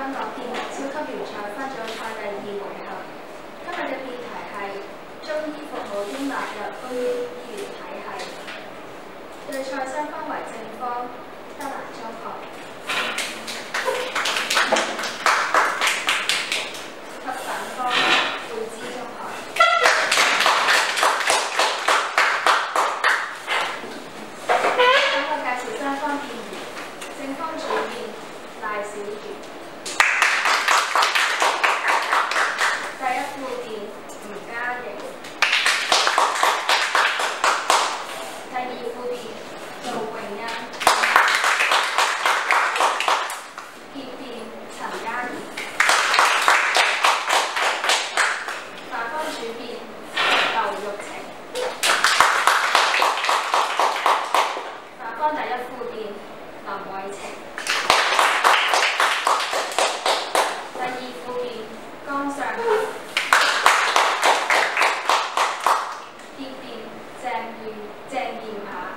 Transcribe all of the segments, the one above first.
香港電力超級聯賽分組賽第2回合。今日嘅辯題係中醫服務應納入公營醫療體系。對賽雙方為正方德蘭中學及反方匯知中學。等我介紹雙方辯言。正方主辯賴小瑜。第一副辯吳嘉瑩。第二副辯杜詠欣。結辯陳嘉怡。反方主辯劉玉晴。反方第一副辯林慧晴。第二副辯江上行。結辯鄭燕雅。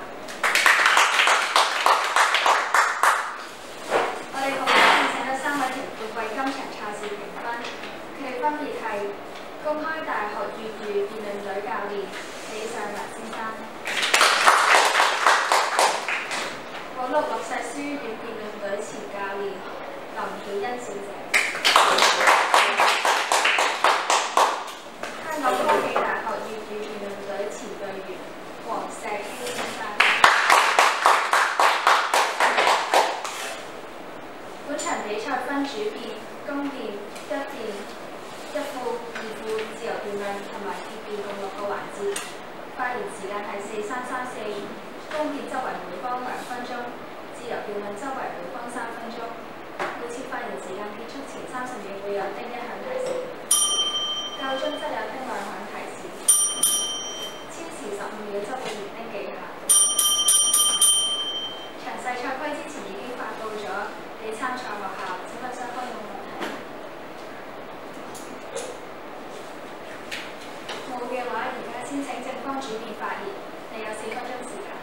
我哋共邀請咗3位評判為今場賽事評分，佢哋分別係公開大學粵語辯論隊教練李尚達先生，普祿六世書院辯論隊前教練林曉欣小姐，香港科技大學粵語辯論隊前隊員黃石熙先生。本場比賽分主辯、公辯、一辯、一副、二副、自由辯論同埋結辯共6個環節。發言時間係4-3-3-4，公辯則為每方2分鐘，自由辯論則為每方3分鐘。每次發言時間結束前30秒會有叮1響提示，夠鐘則有叮2響提示，超時15秒則會連叮幾下。詳細賽規之前已經發布咗，你參賽學校請問雙方有冇問題？冇嘅話，而家先請正方主辯發言，你有4分鐘時間。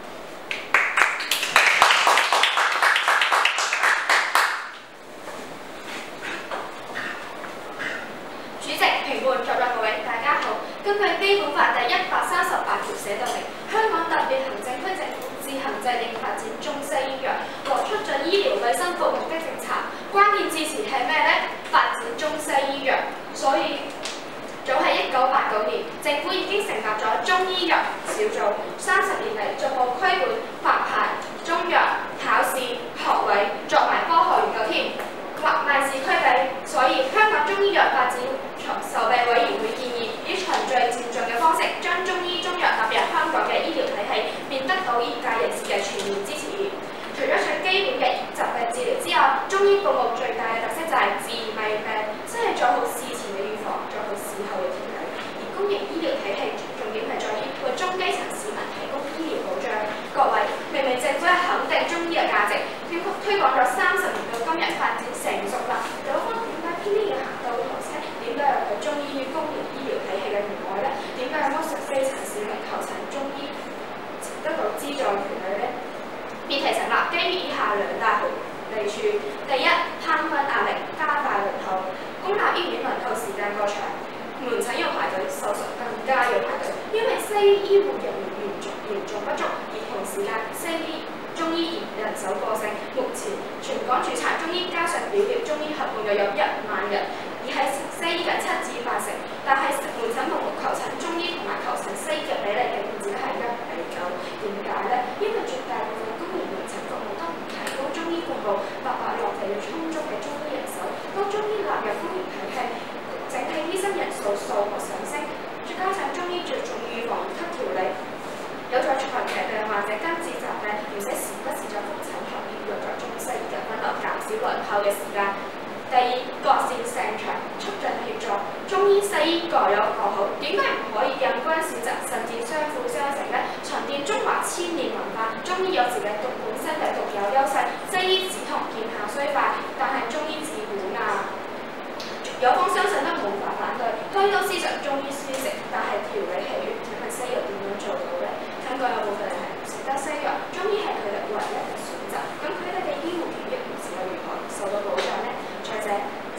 主席、評判、在座各位，大家好。根據《基本法》第138條寫到明，香港特別行政區政府自行制定發展中西醫藥和促進醫療衛生服務的政策。關鍵字詞係咩呢？發展中西醫藥。所以早喺1989年，政府已經成立咗中醫藥小組，30年嚟逐步規管發牌中藥、考試、學位，作埋科學研究添，萬事俱備。所以香港中醫藥發展籌備委員會建議，以循序漸進嘅方式，將中醫中藥納入香港嘅醫療體系，便得到業界人士嘅全面支持。除咗最基本嘅疾病治療之外，中醫服務最大嘅特色就係治未病，即係做好事前嘅預防，做好事後嘅調理。而公營醫療體系重點係在於為中基層市民提供醫療保障。各位，明明政府係肯定中醫嘅價值，推廣咗30年到今日發展成熟啦，有方點解偏偏要行到頭車？點解又係中醫與公營醫療體系嘅聯愛呢？點解有剝削基層市民求診中醫得到資助權利呢？辯題成立基於以下2大利處：第一，攤分壓力，加大輪候。公立醫院輪候時間過長，門診要排隊，手術更加要排隊，因為西醫醫護人員嚴重不足，而同時間中醫人手過剩。目前全港註冊中醫加上表列中醫合共又有1萬人，而喺西醫嘅7至8成，但係門診服務求診中醫同埋求診西醫嘅比例竟然只係1:9。點解呢？因為絕大部分公營門診服務都唔提供中醫服務，白落地要充足嘅中醫人手。當中醫納入公營體系，整體醫生人數數目上升，再加上中醫着重預防及調理，有助長期病患者根治疾病，而且時不時在覆診學協用在中西醫嘅分流，減少輪候嘅時間。第二，各線成場，促進協作，中醫西醫各有各好，點解唔可以人均市集，甚至相輔相成呢？沉澱中華千年文化，中醫有自己本身嘅獨有優勢，西醫止痛見效雖快，但係中醫治本啊！有方相信都冇法反對，推動思想中醫舒適，但係調理氣血，請問西藥點樣做到呢？聽講有部分人係唔食得西藥，中醫係佢哋唯一嘅選擇，咁佢哋嘅醫護權益唔知又如何受到保障呢？再者，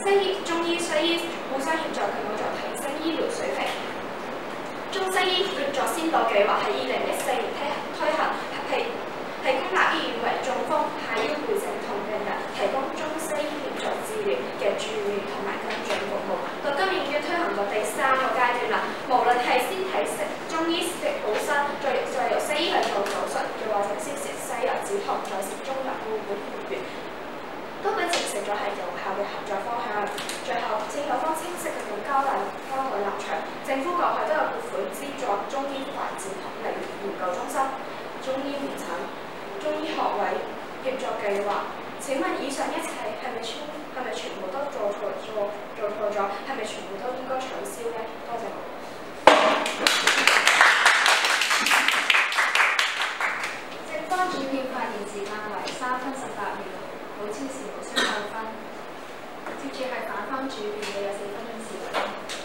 同病人提供中西醫協助治療嘅住院同埋跟進服務。到今年已經推行到第3個階段啦，無論係先睇中醫食好身，再由西醫去做手術，又或者先食西藥止痛，再食中藥固本培元，都俾形成咗係有效嘅合作方向。最後，只有方清晰嘅交代立場，政府過去都有撥款資助中醫發展例如研究中心、中醫門診、中醫學位協助計劃。請問以上一切係咪全部都做錯咗？係咪全部都應該取消呢？多謝。 正方主編發言時間為3分18秒，冇超時無需扣分。接住係反方主編嘅有4分鐘時間。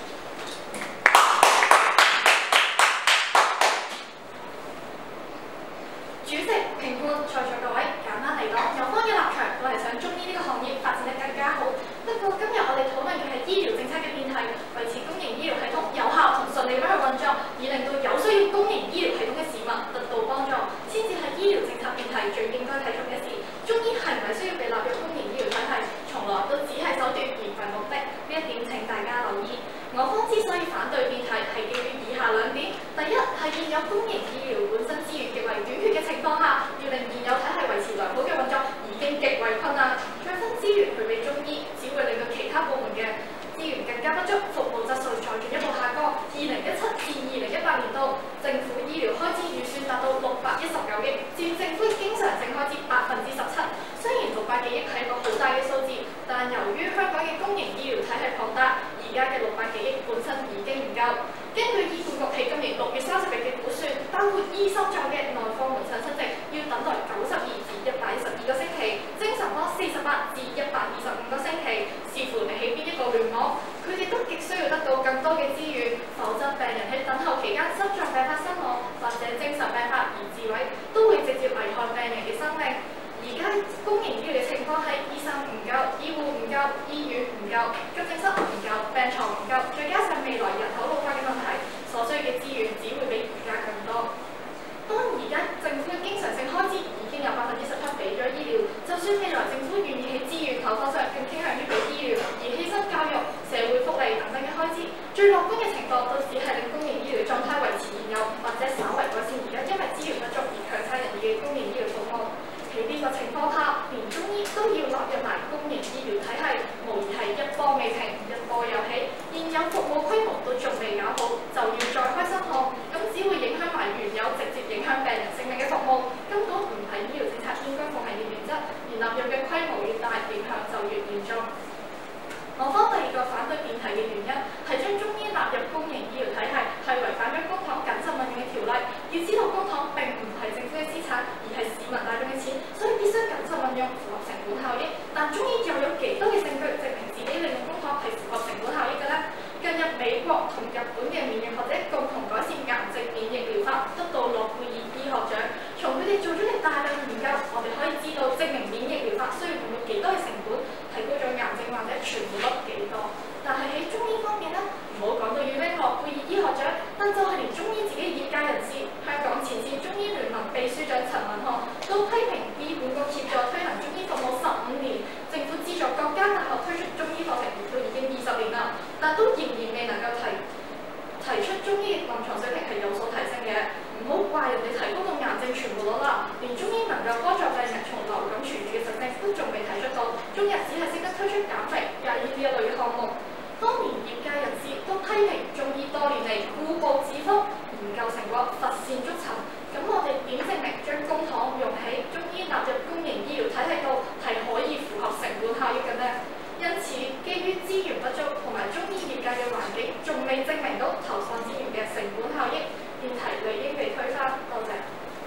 主席、評判、在座各位，簡單嚟講，有方嘅立場，我係想中醫呢個行業發展得更加好。不過今日我哋討論嘅係醫療政策嘅變題，維持公營醫療系統有效同順利咁去運作，以令到有需要公營醫療系統嘅市民得到幫助，先至係醫療政策變題最應該睇重嘅事。中醫係唔係需要被納入公營醫療體系，從來都只係手段而唔係目的，呢一點請大家留意。我方之所以反對變題，係基於以下2點：第一係現有公營醫療本身資源極為短缺嘅情況下，要令現有體系維持良好嘅運作已經極為困難，再分資源去俾中醫，只會令到其他部門嘅資源更加不足，服務質素再進一步下降。2017至2018年度，政府醫療開支預算達到619億，佔政府經常性開支17%。雖然600幾億係一個好大嘅數字，但由於香港嘅公營醫療體系龐大，而家嘅600幾億本身已經唔夠。根據醫管局喺今年6月30日嘅估算，包括醫生在嘅內科門診診症要等待92至112個星期，精神科48至125個星期，視乎你喺邊一個聯網，佢哋都極需要得到更多嘅資源，否則病人喺等候期間心臟病發身亡或者精神病發而自毀，都會直接危害病人嘅生命。而家公營醫療嘅情況係醫生唔夠、醫護唔夠、醫院唔夠、急症室唔夠、病床唔夠，再加上未來人口老化嘅問題，所需嘅資源只會比而家更多。當而家政府嘅經常性開支已經有17%俾咗醫療，就算未來政府願意喺資源投放上更傾向於俾醫療，而犧牲教育、社會福利等等嘅開支，最樂觀嘅情況都只係令公營醫療狀態維持現有，或者稍為改善而家因為資源不足而強差人意嘅公營醫療服務。喺呢個情況下，連中醫都要納入埋公營醫療體系，無疑係一波未平，一波又起。現有服務規模都仲未搞好，就要再開新項，咁只會影響埋原有直接影響病人性命嘅服務，根本唔係醫療政策應該奉行嘅原則，而納入嘅規模越大，影響就越嚴重。我方第2個反對變題嘅原因係將中醫納入公營醫療體系係違反咗公帑謹慎運用嘅條例。要知道公帑並唔係政府嘅資產，而係市民大眾嘅錢，所以必須謹慎運用，符合成本效益。但中醫又有幾多嘅證據證明自己利用公帑係符合成本效益嘅呢？近日美國同日本嘅免疫學者共同改善癌症免疫療法，得到諾貝爾醫學獎。從佢哋做咗嘅大量研究，我哋可以知道證明免疫療法需要用到幾多嘅成本，提高咗癌症患者存活率幾多。但係喺中醫方面呢，唔好講到要拎諾貝爾醫學獎，但就係連中醫自己業界人士，香港前線中醫聯盟秘書長陳文漢都批評醫管局協助推行中醫服務15年，政府資助各間大學推出中醫課程亦都已經20年啦，但都仍然未能夠提出中醫臨床水平係有所提升嘅。唔好怪人哋提高到癌症存活率啦，連中醫能夠幫助病人從流感痊癒嘅實證都仲未提出到，中日只係識得推出減肥、戒煙呢一類嘅項目。當年業界人士都批評中醫多年嚟固步自封，研究成果乏善足陳。咁我哋點證明將公帑用喺中醫納入公營醫療體系度係可以符合成本效益嘅呢？因此，基於資源不足同埋中醫業界嘅環境，仲未證明到投放資源嘅成本效益，辯題理應被推翻。多謝。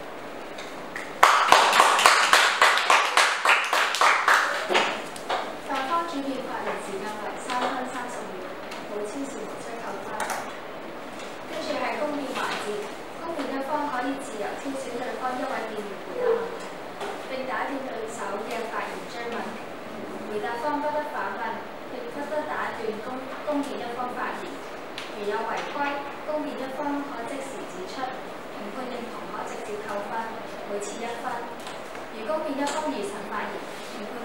反方主編發言時間為3分30秒，冇超時無需扣分。跟住係公辯環節，公辯一方可以自由挑選對方一位辯員回答問題，並打斷對手嘅發言追問。回答方不得反問，亦不得打斷公辯一方發言。如有違規，公辯一方可即時指出，評判認同可直接扣分，每次1分。如公辯一方如實發言，評判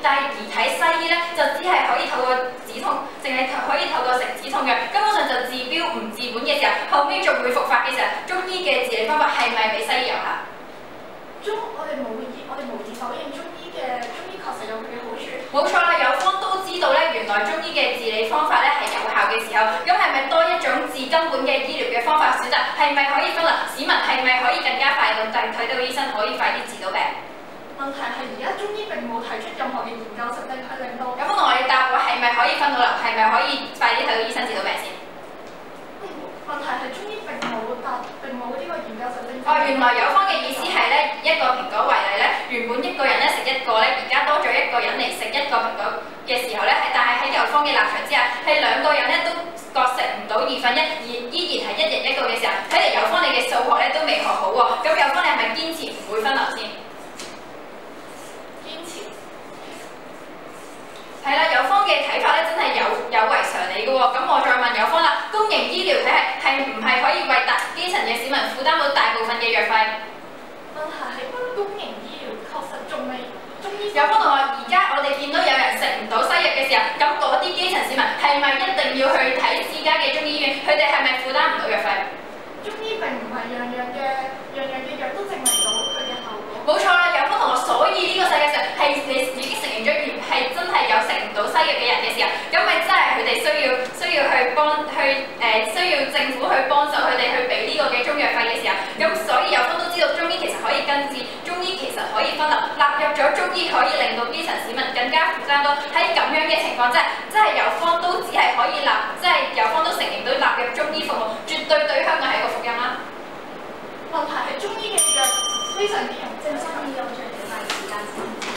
但係而睇西醫咧就只係可以透過止痛，淨係可以透過食止痛藥，根本上就治標唔治本嘅時候，後尾仲會復發嘅時候，中醫嘅治理方法係咪比西醫有效？ 我哋無意否認中醫確實有佢嘅好處。 冇錯啦，有方都知道咧，原來中醫嘅治理方法咧係有效嘅時候，咁係咪多一種治根本嘅醫療嘅方法選擇？係咪可以分流？市民係咪可以更加快咁睇到醫生，可以快啲治到病？ 問題係而家中醫並冇提出任何嘅研究實證去令到。 有冇同我哋答過係咪可以分到流？係咪可以快啲睇到醫生治到病先？ 問題係中醫並冇呢個研究實證。 原來有方嘅意思係咧，一個蘋果為例咧，原本一個人咧食一個咧，而家多咗一個人嚟食一個蘋果嘅時候咧，但係喺有方嘅立場之下，係兩個人咧都各食唔到1/2，而依然係一人一個嘅時候，睇嚟有方你嘅數學咧都未學好喎。咁有方你係咪堅持唔會分流先？ 堅持。 係啦，有方嘅睇法咧，真係有違常理嘅喎。咁我再問有方啦，公營醫療體系係唔係可以為基層嘅市民負擔到大部分嘅藥費？ 問題係公營醫療確實仲未中醫。 有方同學，而家我哋見到有人食唔到西藥嘅時候，咁嗰啲基層市民係咪一定要去睇私家嘅中醫院？佢哋係咪負擔唔到藥費？ 中醫並唔係樣樣嘅藥都證明到佢嘅效果。 冇錯啦，有方同學，所以呢個世界上係你已經承認咗，係真係有食唔到西藥嘅人嘅時候，咁咪真係佢哋需要需要政府去幫手佢哋去俾呢個嘅中藥費嘅時候，咁所以有方都知道中醫其實可以根治，中醫其實可以分流，納入咗中醫可以令到基層市民更加負擔到。喺咁樣嘅情況之下，即係有方都只係可以即係有方都承認到納入中醫服務，絕對對香港係一個福音啦。 問題係中醫嘅藥非常之用， 中醫用最起碼時間先。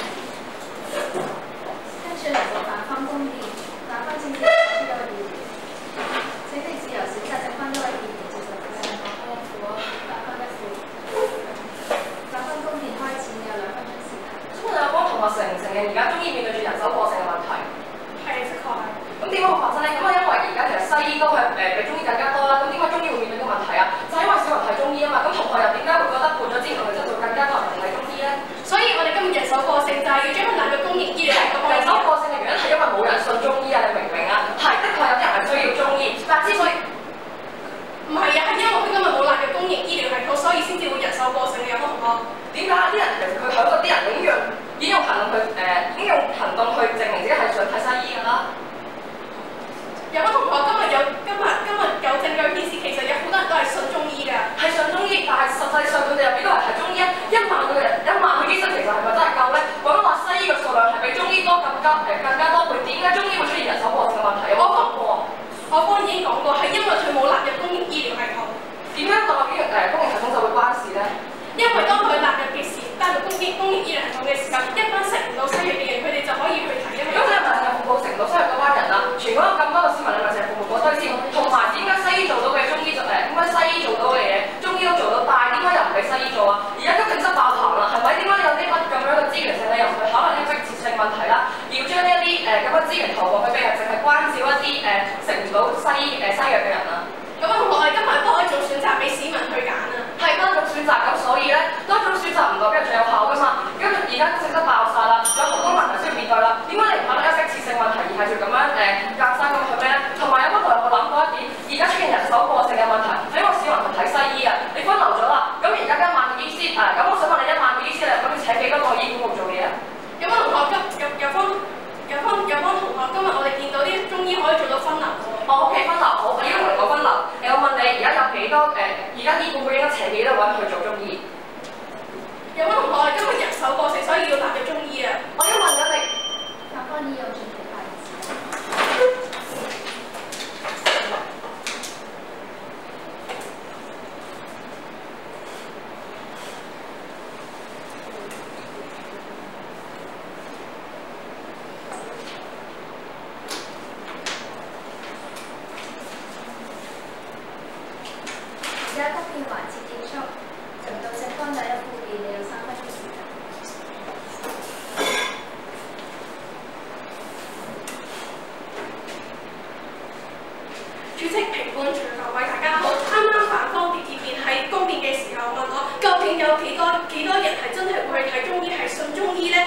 跟住嚟到打分公電，打分政治出咗個意見，請你自由選擇剩翻一位議員接受佢嘅打分1副。打分公電開始，你有2分鐘時間。 咁我有幫同學承唔承認而家中醫面對住人手過剩嘅問題？ 係，的確係。 咁點解會發生咧？咁啊，因為而家其實西醫都係比中醫更加多啦。咁點解中醫會面對呢個問題啊？就係因為少人睇中醫啊嘛。咁同學又點解會覺得換咗之後，佢就更加多人睇中醫咧？ 所以我哋今日人手過剩就係要將佢納入公營醫療系統。 人手過剩嘅原因係因為冇人信中醫啊！你明唔明啊？係，的確有啲人係需要中醫，但之所以唔係啊，係因為佢今日冇納入公營醫療系統，所以先至會人手過剩嘅。有冇同學？ 點解啲人其實佢響嗰啲人已經用行動去證明自己係想睇西醫㗎啦？ 有冇同學今日有證據顯示，其實有好多人都係信中醫㗎。 係信中醫，但係實際上佢哋有幾多人係中醫啊？1萬個醫生其實係咪真係夠咧？講緊話西醫嘅數量係比中醫多更加多倍，點解中醫會出現人手過剩嘅問題？有冇講過？ 我剛已經講過，係因為佢冇納入公營醫療系統。 點樣納入公營系統就會關事咧？ 因為當佢納入公營醫療系統嘅時候，一班食唔到西藥嘅人，佢哋就可以去睇。 咁你係咪係服務食唔到西藥嗰班人啊？全港有咁多個市民，你咪成日服務嗰堆先？同埋點解西醫做到嘅中醫點解西醫做到嘅嘢，中醫都做到，但係點解又唔俾西醫做啊？而家急症室爆棚啦，係咪？點解有啲咁樣嘅資源性，你又唔去考慮啲迫切性問題啦？要將呢一啲咁嘅資源投放去俾人，淨係關照一啲食唔到西藥嘅人啊？ 咁啊，我哋今日多一種選擇俾市民去揀啊！ 係多一種選擇，咁所以咧多一種選擇唔代表最有效㗎嘛。咁而家急症室爆晒啦，有好多問題需要面對啦。點解你唔考慮一迫切性問題，而係要咁樣夾生咁去咩咧？同埋有冇同學諗過一點？而家出現人手過剩嘅問題，係因為市民唔睇西醫啊，你分流咗啦。咁而家1萬個醫師咁我想問你1萬個醫師你咁要請幾多個醫管局做嘢啊？ 有冇同學有方同學，今日我哋見到啲中醫可以做到分流喎。 OK， 分流好，我已經同你講分流。我問你而家有幾多而家醫管局應該請幾多個人去做中醫？ 有冇同學今日人手過剩，所以要納入中醫啊？ 我已經問咗你。 打分2有準備快啲。而家公電環節結束，輪到剩翻第1副電，你有3分鐘時間。 主席、評判、全各位大家好。啱啱反方電鐵辯喺公辯嘅時候問我，究竟有幾多人係真係會去睇中醫，係信中醫呢？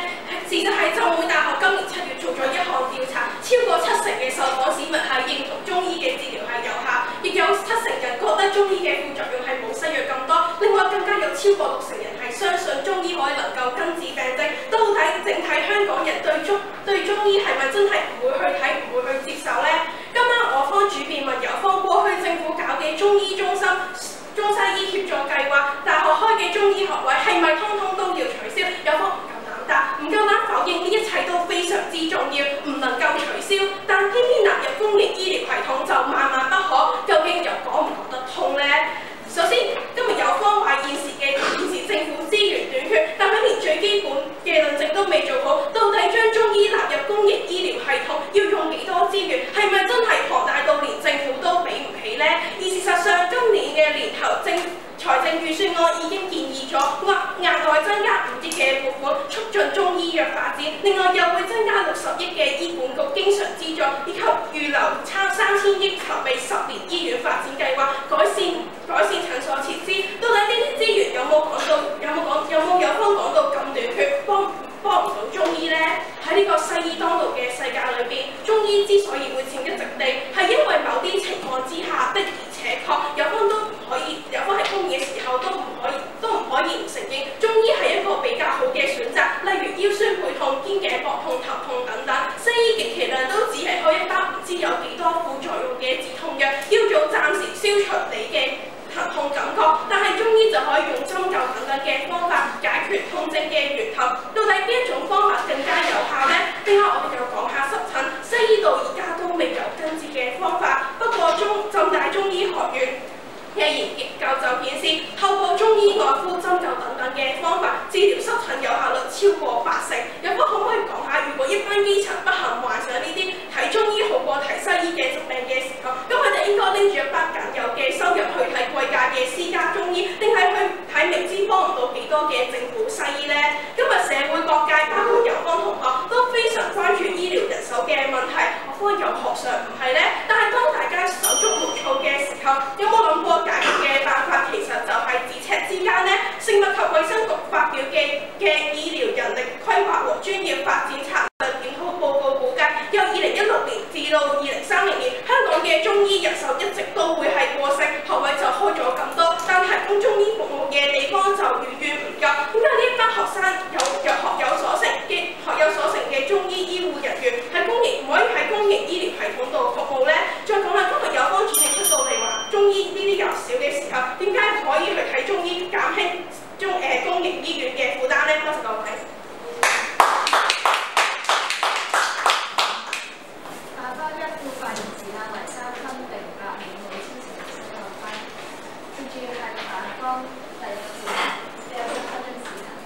事實係浸會大學今年7月做咗一項調查，超過70%嘅受訪市民係認同中醫嘅治療係有效，亦有70%人覺得中醫嘅副作用係冇西藥咁多。另外更加有超過60%人係相信中醫可以能夠根治病症。到底整體香港人對中醫係咪真係唔會去睇，唔會去接受呢？今晚我方主辯問有方，過去政府搞嘅中醫中心、中西醫協助計劃，大學開嘅中醫學位係咪通通都要取消？有方唔夠膽答，唔夠膽否認呢一切都非常之重要，唔能夠取消，但偏偏納入公營醫療系統就萬萬不可，究竟又講唔講得通呢？首先，今日有方話現時政府資源短缺，但係連最基本嘅論證都未做好，到底將中醫納入公營醫療系統要用幾多資源？係咪真係龐大到連政府都俾唔起呢？而事實上，今年嘅年頭財政預算案已經建議咗額外增加5億嘅撥款，促進中醫藥發展。另外又會增加60億嘅醫管局經常資助，以及預留3000億籌備10年醫院發展計劃，改善診所設施。到底呢啲資源有冇方講到咁短缺，幫唔到中醫呢？喺呢個西醫當道嘅世界裏邊，中醫之所以會佔一席地，係因為某啲情況之下的而且確有方喺公義嘅時候都唔可以唔承認中醫係一個比較好嘅選擇，例如腰酸背痛、肩頸膊痛、頭痛等等。西醫極其量都只係開一包唔知有幾多副作用嘅止痛藥，叫做暫時消除你嘅疼痛感覺，但係中醫就可以用針灸等等嘅方法解決痛症嘅源頭。到底邊一種方法更加有效呢？另外我哋又講下濕疹，西醫到而家都未有根治嘅方法。不過浸大中醫學院嘅研究就顯示，透過中醫外敷、針灸等等嘅方法治療濕疹有效率超過80%。有冇可唔可以講下，如果一班基層不幸患上呢啲睇中醫好過睇西醫嘅疾病嘅時候，咁佢哋應該拎住一筆僅有嘅收入去睇貴價嘅私家中醫，定係去睇明知幫唔到幾多嘅政府西醫呢？今日社會各界包括有方同學都非常關注醫療人手嘅問題。我方有學上唔係呢，但係當大家手足無措嘅時候，有冇諗過解決嘅辦法其實就係咫尺之間呢？食物及衛生局發表嘅醫療人力規劃和專業發展策略檢討報告估計，由2016年至到2030年，香港嘅中醫人手一直都會係過剩，學位就開咗咁多，但提供中醫服務嘅地方就遠遠唔夠。點解呢一班學生學有所成嘅中醫醫護人員唔可以喺公營醫療系統度服務呢？再講啦，今日有方主席出到嚟話中醫呢啲又少嘅時候，點解唔可以去睇中醫減輕公營醫院嘅負擔呢？多謝各位。 下方一副發言時間為3分並8秒，每千成19分。接住係下方第1節嘅7分鐘時間。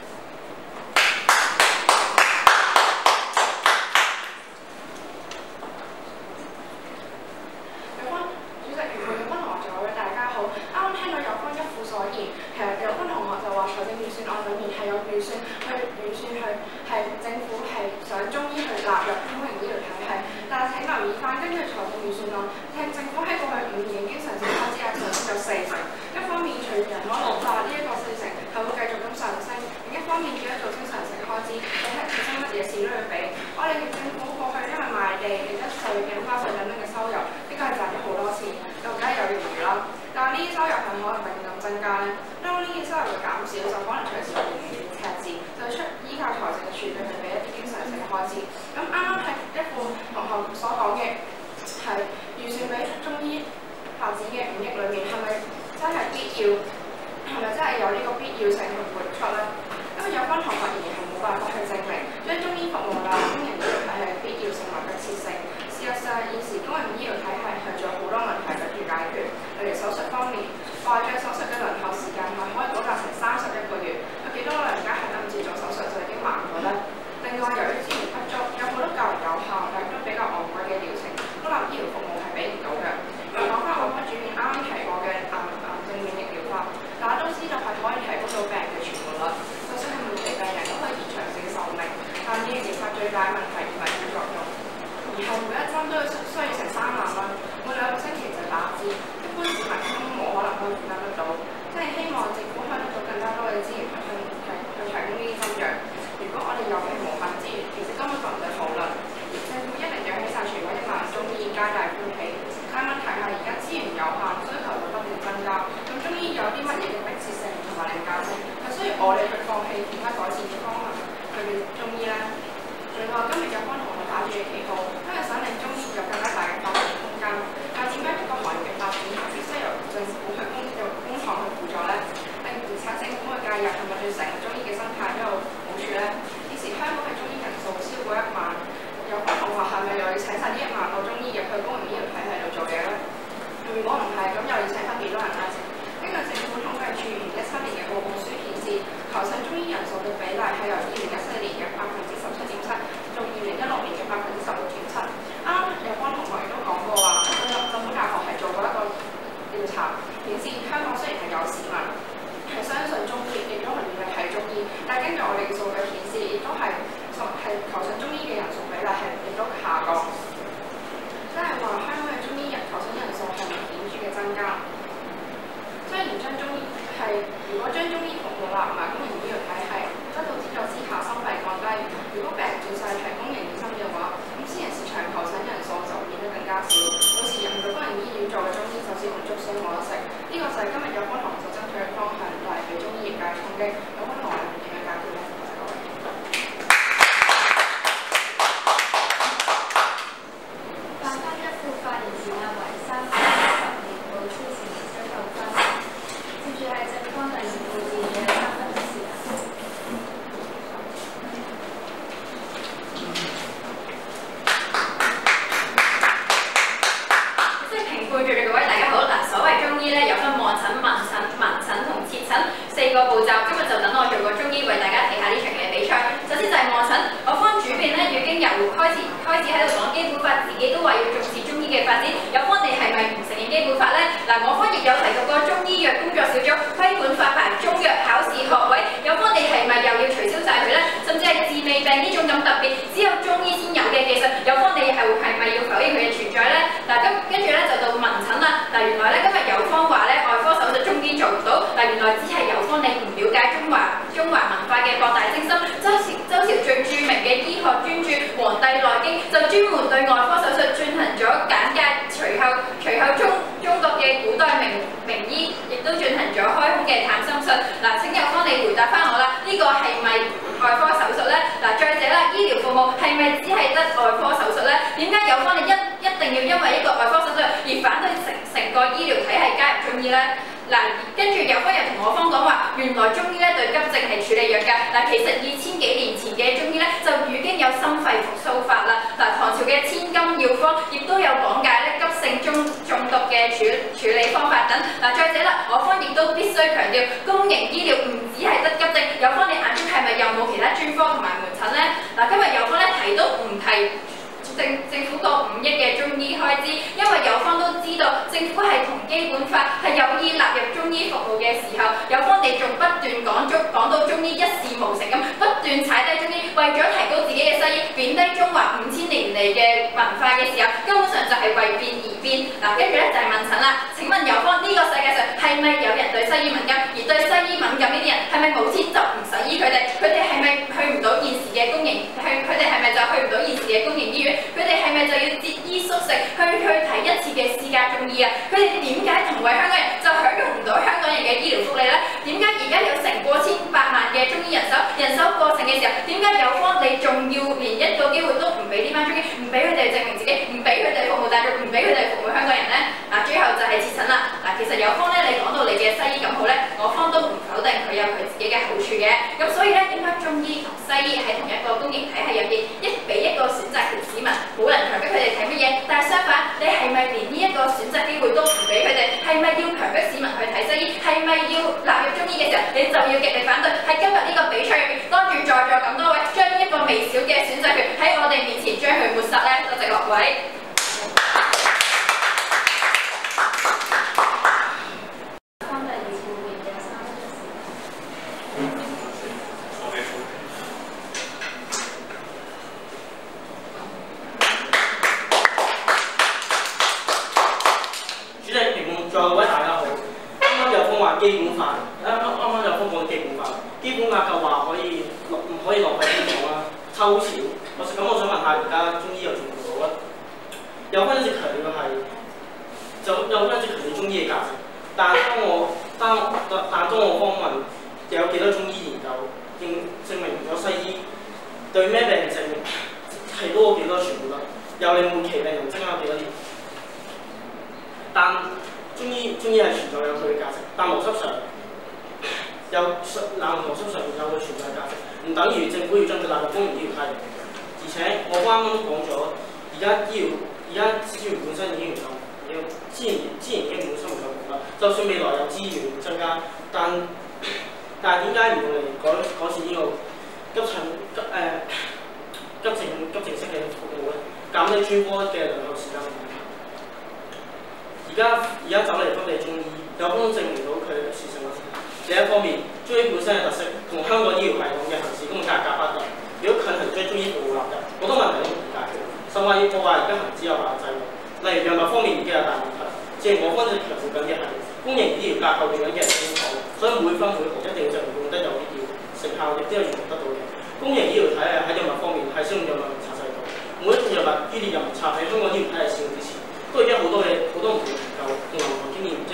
主席、有關同學就大家好。啱啱聽到有關一副所言，其實有關同學就話財政預算案裏面係有預算去係政府係想中醫去納入公營醫療體系，但係請留意翻，根據財政預算案，政府喺過去5年經常性開支上升咗40%。一方面隨住人口老化，呢一個40%係會繼續咁上升；另一方面叫一做經常性開支，你係發生乜嘢事都要俾。我哋政府過去因為賣地、利得稅、印花稅等等嘅收入，呢個係賺咗好多錢，咁而家有餘啦。但係呢啲收入係可能永遠咁增加咧。當呢啲收入嘅減少，就可能隨時會出現赤字，就出依靠財政嘅儲備去俾一啲經常性嘅開支。咁啱啱係一副同學所講嘅係預算俾足所以冇得食。呢個就係今日有關學術爭取嘅方向，但係俾中醫業界衝擊。有關內容點樣解決呢？唔該各位。 法官一副發言時間為3分10秒，無超時需扣分。接住係正方第2部字嘅3分鐘時間。 即係評判住嘅各位大家好嗱，所謂中醫咧有分望診、聞診、聞診同切診4個步驟。今日就等我做個中醫為大家睇下呢場嘅比賽。首先就係望診，我方主編咧已經由開始喺度講基本法，自己都話要重視中醫嘅發展。有方你係咪唔承認基本法咧？嗱，我方亦有提及過中醫藥工作小組規管發牌中藥考試學位。有方你係咪又要取消晒佢咧？甚至係治未病呢種咁特別只有中醫先有嘅技術，有方你係咪要否認佢嘅存在咧？嗱，跟住咧就到聞診啦。嗱，原來咧今日有方話咧外科手術中醫做唔到，嗱，原來只係有方你唔了解中華文化嘅博大精深。周朝最著名嘅醫學專著《黃帝內經》就專門對外科手術進行咗簡介，隨後中國嘅古代名醫亦都進行咗開胸嘅探心術。嗱，請有方你回答翻我啦，呢個係咪外科手術咧？嗱，再者啦，醫療服務係咪只係得外科手術咧？點解有方你一定要因為一個外科手術而反對成個醫療體系加入中醫咧？嗱，跟住有方又同我方講話，原來中醫咧對急症係處理藥㗎。嗱，其實2000幾年前嘅中醫咧就已經有心肺復甦法啦。嗱，唐朝嘅千金要方亦都有講解咧急性中毒嘅處理方法等。嗱，再者啦，我方亦都必須強調，公營醫療唔只係得急症，有方你眼中係咪又冇其他專科同埋門診咧？嗱，今日有方咧提都唔提政府個5億嘅中醫開支，因為有方都知道政府係同基本法係有意納入中醫服務嘅時候，有方你仲不斷講到中醫一事無成咁，不斷踩低中醫，為咗提高自己嘅西醫，貶低中華5000年嚟嘅文化嘅時候，根本上就係為變而變。嗱，跟住咧就係問診啦。請問有方呢個世界上係咪有人對西醫敏感？而對西醫敏感呢啲人係咪冇錢就唔使醫佢哋？佢哋係咪去唔到現時嘅公營？佢哋係咪就去唔到現時嘅公營醫院？佢哋係咪就要節衣縮食去睇一次嘅私家中醫啊？佢哋點解同為香港人就享用唔到香港人嘅醫療福利呢？點解而家有成過千百萬嘅中醫人手過剩嘅時候，點解有方你仲要連一個機會都唔俾呢班中醫，唔俾佢哋證明自己，唔俾佢哋服務大眾，唔俾佢哋服務香港人呢？嗱，最後就係切診啦。嗱，其實有方咧，你講到你嘅西醫咁好咧，我方都唔否定佢有佢自己嘅好處嘅。咁所以咧，應該中醫同西醫喺同一個公營體系入邊，一俾一個選擇權市民，冇人強迫佢哋睇乜嘢。但係相反，你係咪連呢一個選擇機會都唔俾佢哋？係咪要強迫市民去睇西醫？係咪要納入中醫嘅時候，你就要極力反對？喺今日呢個比賽入邊，當住在座咁多位，將一個微小嘅選擇權喺我哋面前將佢抹殺咧，多謝各位。 基本法啱有方講基本法，基本架構話唔可以浪費公帑啦，抽錢。我想問下，而家中醫又做唔做到啊？有分一直強調中醫嘅價值，但當我方問有幾多中醫研究證明咗西醫對咩病症提高咗幾多存活率，又令末期病人增加幾多年？但中醫係存在有佢嘅價值，但邏輯上有佢存在價值，唔等於政府要將佢納入公營醫療體系。而且我啱啱都講咗，而家資源本身已經唔夠，資源已經本身唔夠啦。就算未來有資源增加，但係點解唔用嚟改善呢個急症式嘅服務咧？減低專科嘅輪候時間。而家走嚟分俾中醫，有方證明到佢嘅事實。另一方面，中醫本身嘅特色同香港醫療系統嘅行事功能格不入。如果強行將中醫服務納入，好多問題都唔解決，甚至要破壞而家行之有效嘅制度。例如藥物方面已經有大問題，正如我方正強調緊嘅係公營醫療架構用緊嘅人工討，所以每分每毫一定就用得有必要，成效亦都有預期得到嘅。公營醫療體系喺藥物方面係使用藥物名冊制度，每一種藥物於列入名冊喺香港醫療體系使用之前，都已經好多唔同研究同臨床經驗。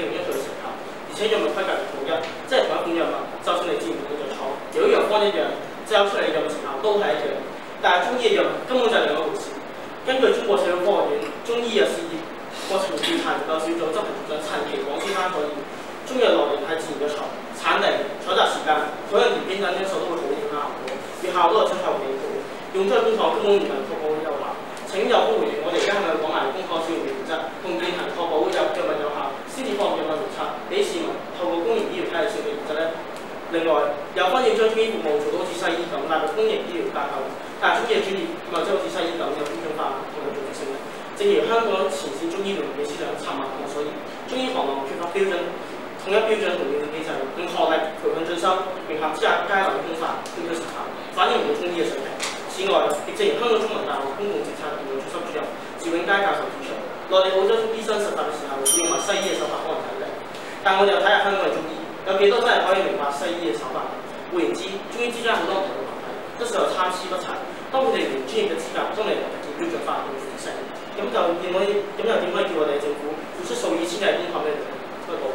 且藥物規格係統一，即係同一款藥物，就算你治唔到就錯，如果藥方一樣，即係出嚟嘅藥物成效都係一樣。但係中醫嘅藥物根本就係另一回事。根據中國社會科學院中醫藥事業過程調查研究小組執行組長陳其廣先生所言，中藥來源係自然嘅產地、採集時間、土壤條件等因素都會好影響效果，而效果係出後幾倍。用咗嘅工廠根本唔能確保有效。請有風回應，我哋而家係咪講埋工廠使用嘅原則，同現行確保藥物有效，先至放藥物名冊俾市民透過公營醫療體系嘅原則呢？另外，有分要將中醫服務做到好似西醫咁納入公營醫療架構，但係中醫嘅專業唔係即係好似西醫咁有標準化同埋組織性嘅。正如香港前線中醫聯盟嘅司長陳文同所言，中醫行業缺乏標準、統一標準同認證機制，用學歷、培訓進修、名銜之下皆能通法，標準實行，反映唔到中醫嘅水平。此外，亦正如香港中文大學公共政策研究中心主任趙永佳教授指出，內地好多醫生實習嘅時候會用埋西醫嘅手法可能睇力，但我哋又睇下香港嘅中醫。有幾多真係可以明白西醫嘅手法？換言之，中醫之間好多唔同嘅問題，質素又參差不齊。當佢哋連專業嘅資格都未能達至標準化同完成，咁又點可以叫我哋嘅政府付出數以千計公帑俾佢哋？不過，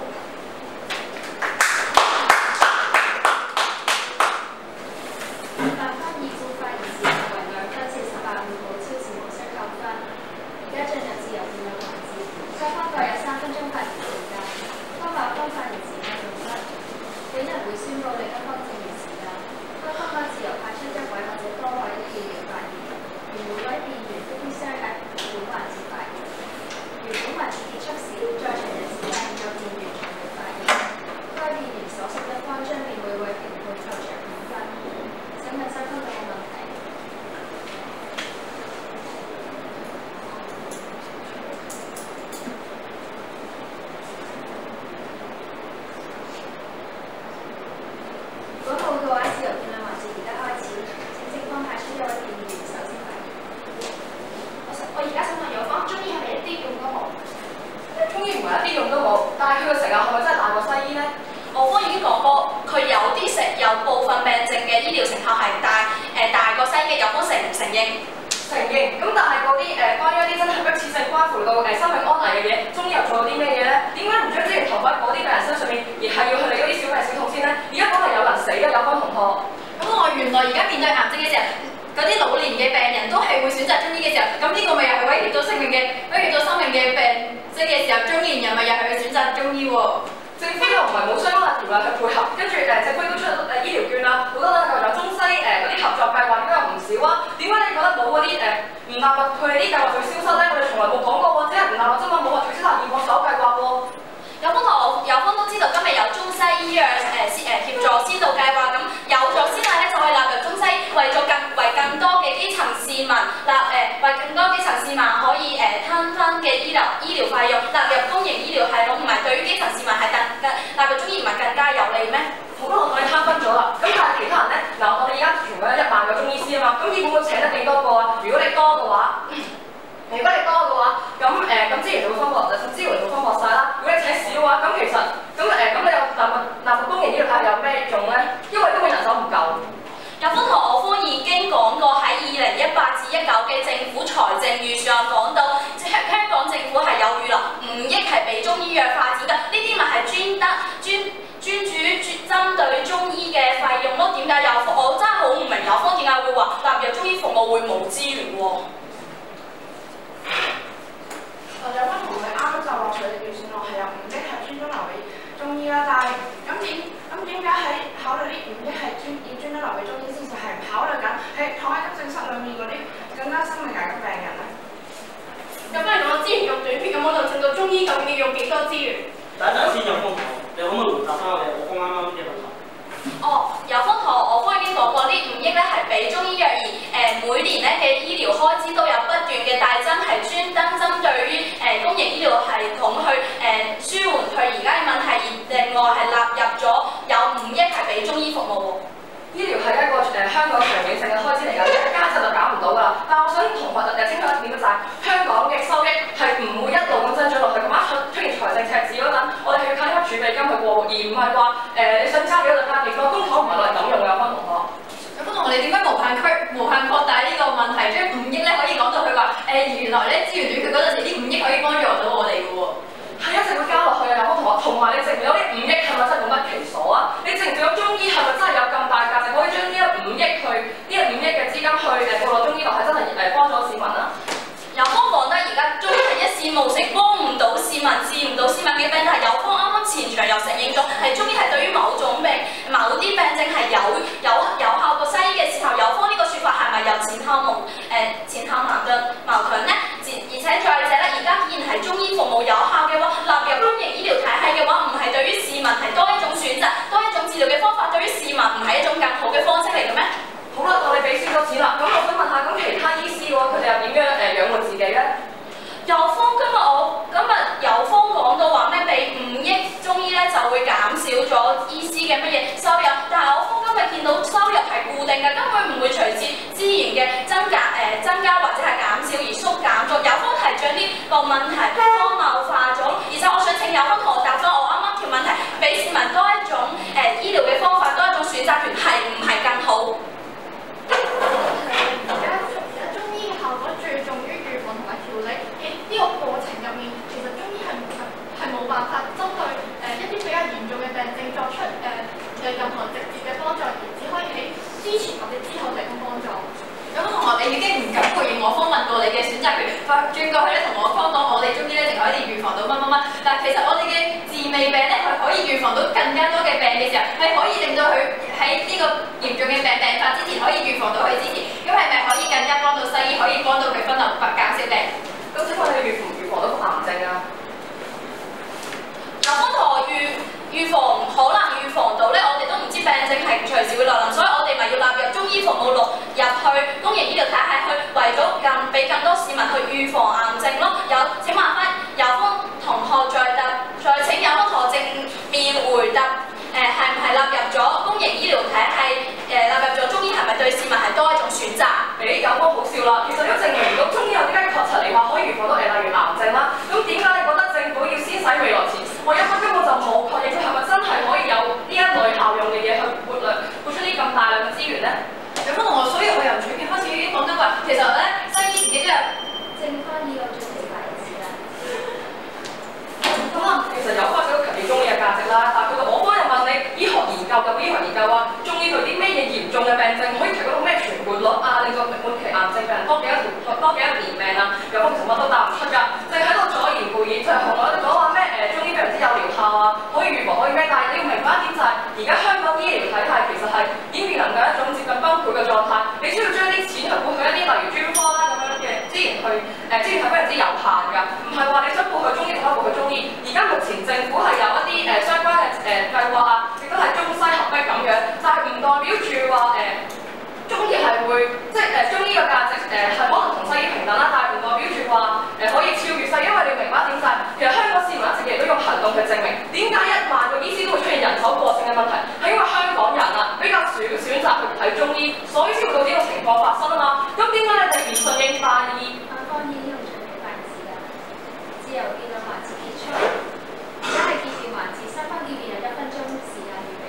法官已故發言時限為2分至18秒，超時無需扣分。而家進入自由辯論環節，各方各有3分鐘發言時間。方發言時間用盡，本人會宣佈另一方剩餘時間。該方可自由派出1位或者多位議員發言，而每位議員都必須喺本環節發言。如本環節結束時，在場人士發現有議員從未發言，該議員所屬一方將面會為評判扣除5分。請問收分有冇問題？如果冇嘅話，自由辯論環節而家開始。請正方派出1位議員首先發言。 我而家想問有方，中醫係咪一啲用都冇？ 中醫唔係一啲用都冇，但係佢嘅成效係咪真係大過西醫呢？ 我方已經講過，佢有部分病症嘅醫療成效係大過西醫嘅，有方承唔承認？ 承認。咁但係嗰啲關於一啲真係迫切性關乎到生命安危嘅嘢，中醫又做咗啲咩嘢呢？點解唔將資源投喺嗰啲病人身上面，而係要去理嗰啲小病小痛先呢？而家講係有人死啦，有分同學。 咁我原來而家面對癌症嘅時候，嗰啲老年嘅病人都係會選擇中醫嘅時候，咁呢個咪又係威脅到生命嘅病症嘅時候，中年人咪又係會選擇中醫喎。 政府又唔係冇相關嘅條例去配合，跟住政府都出咗醫療券啦，好多都有中西嗰啲合作計劃，都有唔少啊。點解你覺得冇嗰啲唔納入佢哋啲計劃去消失咧？我哋從來冇講過喎，只係唔納入啫嘛，冇話取消納驗過手計劃喎。 有方都知道今日有中西醫藥協助先導計劃，咁有咗先例咧就可以納入中西，為更多嘅基層市民為更多基層市民可以攤分嘅醫療費用納入公營醫療系統，唔係對於基層市民係納入中醫唔係更加有利咩？ 好多我哋攤分咗啦，咁但係其他人咧，嗱我哋而家全港有1萬個中醫師啊嘛，咁醫管局請得幾多個啊？如果你多嘅話，咁資源就會分薄晒啦。如果你請少嘅話，咁其實咁你有納入公營醫療界有咩用咧？因為根本人手唔夠。 有方同我方已經講過喺2018至19嘅政府財政預算案講到，香港政府係有預留5億係俾中醫藥發展㗎，呢啲咪係專針對中醫嘅費用咯？點解我真係好唔明有方點解會話納入中醫服務會冇資源喎？ 有方同佢啱就話佢哋預算案係有5億係專登留俾中醫啦，但係點解喺考慮呢5億係專登留俾中醫之時，係唔考慮緊係躺喺急症室裏面嗰啲更加生命危急病人咧？ 有翻嚟講資源咁短缺，咁我就令到中醫究竟要用幾多資源？ 第一先有方同學，你可唔可以回答翻我方啱啱嘅問題？ 有方同我方已經講過，呢5億咧係俾中醫藥，而每年咧嘅醫療開支都有不斷嘅大增，係專登針對於公營醫療系統去舒緩佢而家嘅問題，而另外係納入咗有5億係俾中醫服務喎。 醫療係一個香港長遠性嘅開支嚟㗎，一加就搞唔到㗎啦。但係我想同學清楚一點就係香港嘅收益係唔會一路咁增長落去，咁出現財政赤字嗰陣，我哋係要靠啲儲備金去過活，而唔係話你想加幾多就加幾多，公帑唔係攞嚟咁用㗎，有分同學。 有分同學，你點解無限擴大呢個問題？將5億咧可以講到佢話原來咧資源短缺嗰陣時，呢5億可以幫助到我哋㗎喎。 唔到市民，治唔到市民嘅病，但係有方啱啱前場又承認咗，係中醫係對於某種病、某啲病症係有效過西醫嘅時候，有方呢個説法係咪有前後矛盾呢？而且再者咧，而家既然係中醫服務有效嘅話，納入公營醫療體系嘅話，唔係對於市民係多一種選擇、多一種治療嘅方法，對於市民唔係一種更好嘅方式嚟嘅咩？ 好啦，我哋俾少咗錢啦，咁我想問下，咁其他醫師嘅話，佢哋又點樣養活自己咧？ 有方今日有方講到話咩俾5億中醫咧就會減少咗醫師嘅乜嘢收入，但係我方今日見到收入係固定嘅，根本唔會隨住資源嘅增加或者係減少而縮減咗。有方係將呢個問題荒謬化咗，而且我想請有方同我答翻我啱啱條問題，俾市民多一種醫療嘅方法，多一種選擇權，係唔係更好？ 而家中醫嘅效果最重於預防同埋調理，喺呢個過程入面，其實中醫係冇辦法針對一啲比較嚴重嘅病症作出任何直接嘅幫助，而只可以喺之前或者之後提供幫助。 咁同學，你已經唔敢回應我方問過你嘅選擇權，轉過去咧同我方講，我哋中醫咧淨係可以預防到乜乜乜，但係其實我哋嘅治未病咧係可以預防到更加多嘅病嘅時候，係可以令到佢喺呢個嚴重嘅病發之前可以預防到佢之前，咁係咪可以更加幫到西醫，可以幫到佢分流減少病？ 咁請問你預防到癌症啊？ 有方同我預防可能預防到咧，我哋都唔知病症係隨時會來臨，所以我哋咪要納入中醫服務錄入去公營醫療體系，去為咗俾更多市民去預防癌症咯。請問翻有方同學再請有方同學正面回答，係唔係納入咗公營醫療體系？納入咗中醫係咪對市民係多一種選擇？ 有方好笑啦，其實都證明唔到中醫有啲咩確實嚟話可以預防到例如癌症啦。咁點解你覺得政府要先使未來錢？我一分根本就冇確認佢係咪真係可以有呢一類效用嘅嘢去撥出啲咁大量嘅資源咧？ 有方同學，所以我由最近開始已經講緊話，其實咧西醫自己都有剩翻呢個最明白嘅時間。 咁啊，其實有方少強調中醫嘅價值啦，但係佢我方又問你醫學研究啊，中醫對啲咩嘢嚴重嘅病症可以提供到咩存活率啊，令到末期癌症病人多幾多年命啊？有方其實乜都答唔出㗎，淨喺度左言右語，就係同我哋講話咩中醫非常之有療效啊，可以預防可以咩？但係你要明白一點就係，而家香港醫療體系其實係已經面臨緊一種接近崩潰嘅狀態，你需要將啲錢去撥去一啲例如專科啦咁樣嘅資源去資源係非常之有限㗎，唔係話你想撥去中醫就可以撥去中醫。而家目前政府係有一啲相關嘅計劃啊，亦都係中西合璧咁樣，但係唔代表住話中醫係會即係中醫嘅價值係可能同西醫平等啦，但係唔代表住話可以超越西醫，因為你要明白一點就係，其實香港市民一直亦都用行動去證明，點解1萬個醫師都會出現人手過剩嘅問題，係因為香港人啊比較選擇去睇中醫，所以先會導致呢個情況發生啊嘛。咁點解你哋唔順應大意？ 方已經用咗你嘅時間，自由辯論環節結束，而家係結辯環節，雙方結辯有1分鐘時間預備。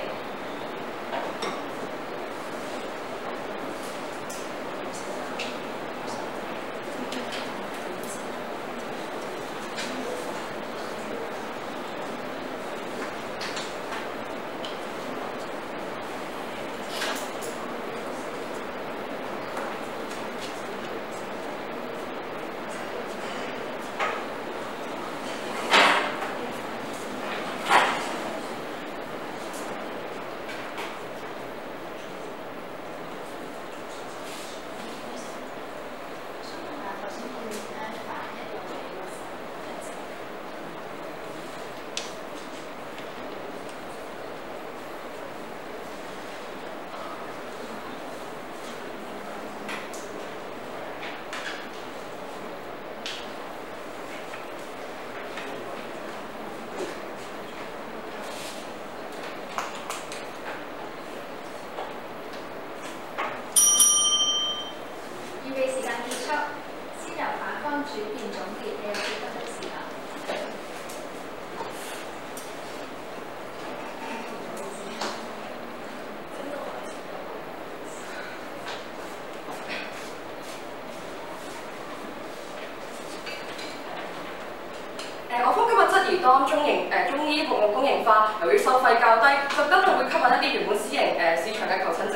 當中醫服務公營化，由於收費較低，就根本會吸引一啲原本私營市場嘅求診者啦。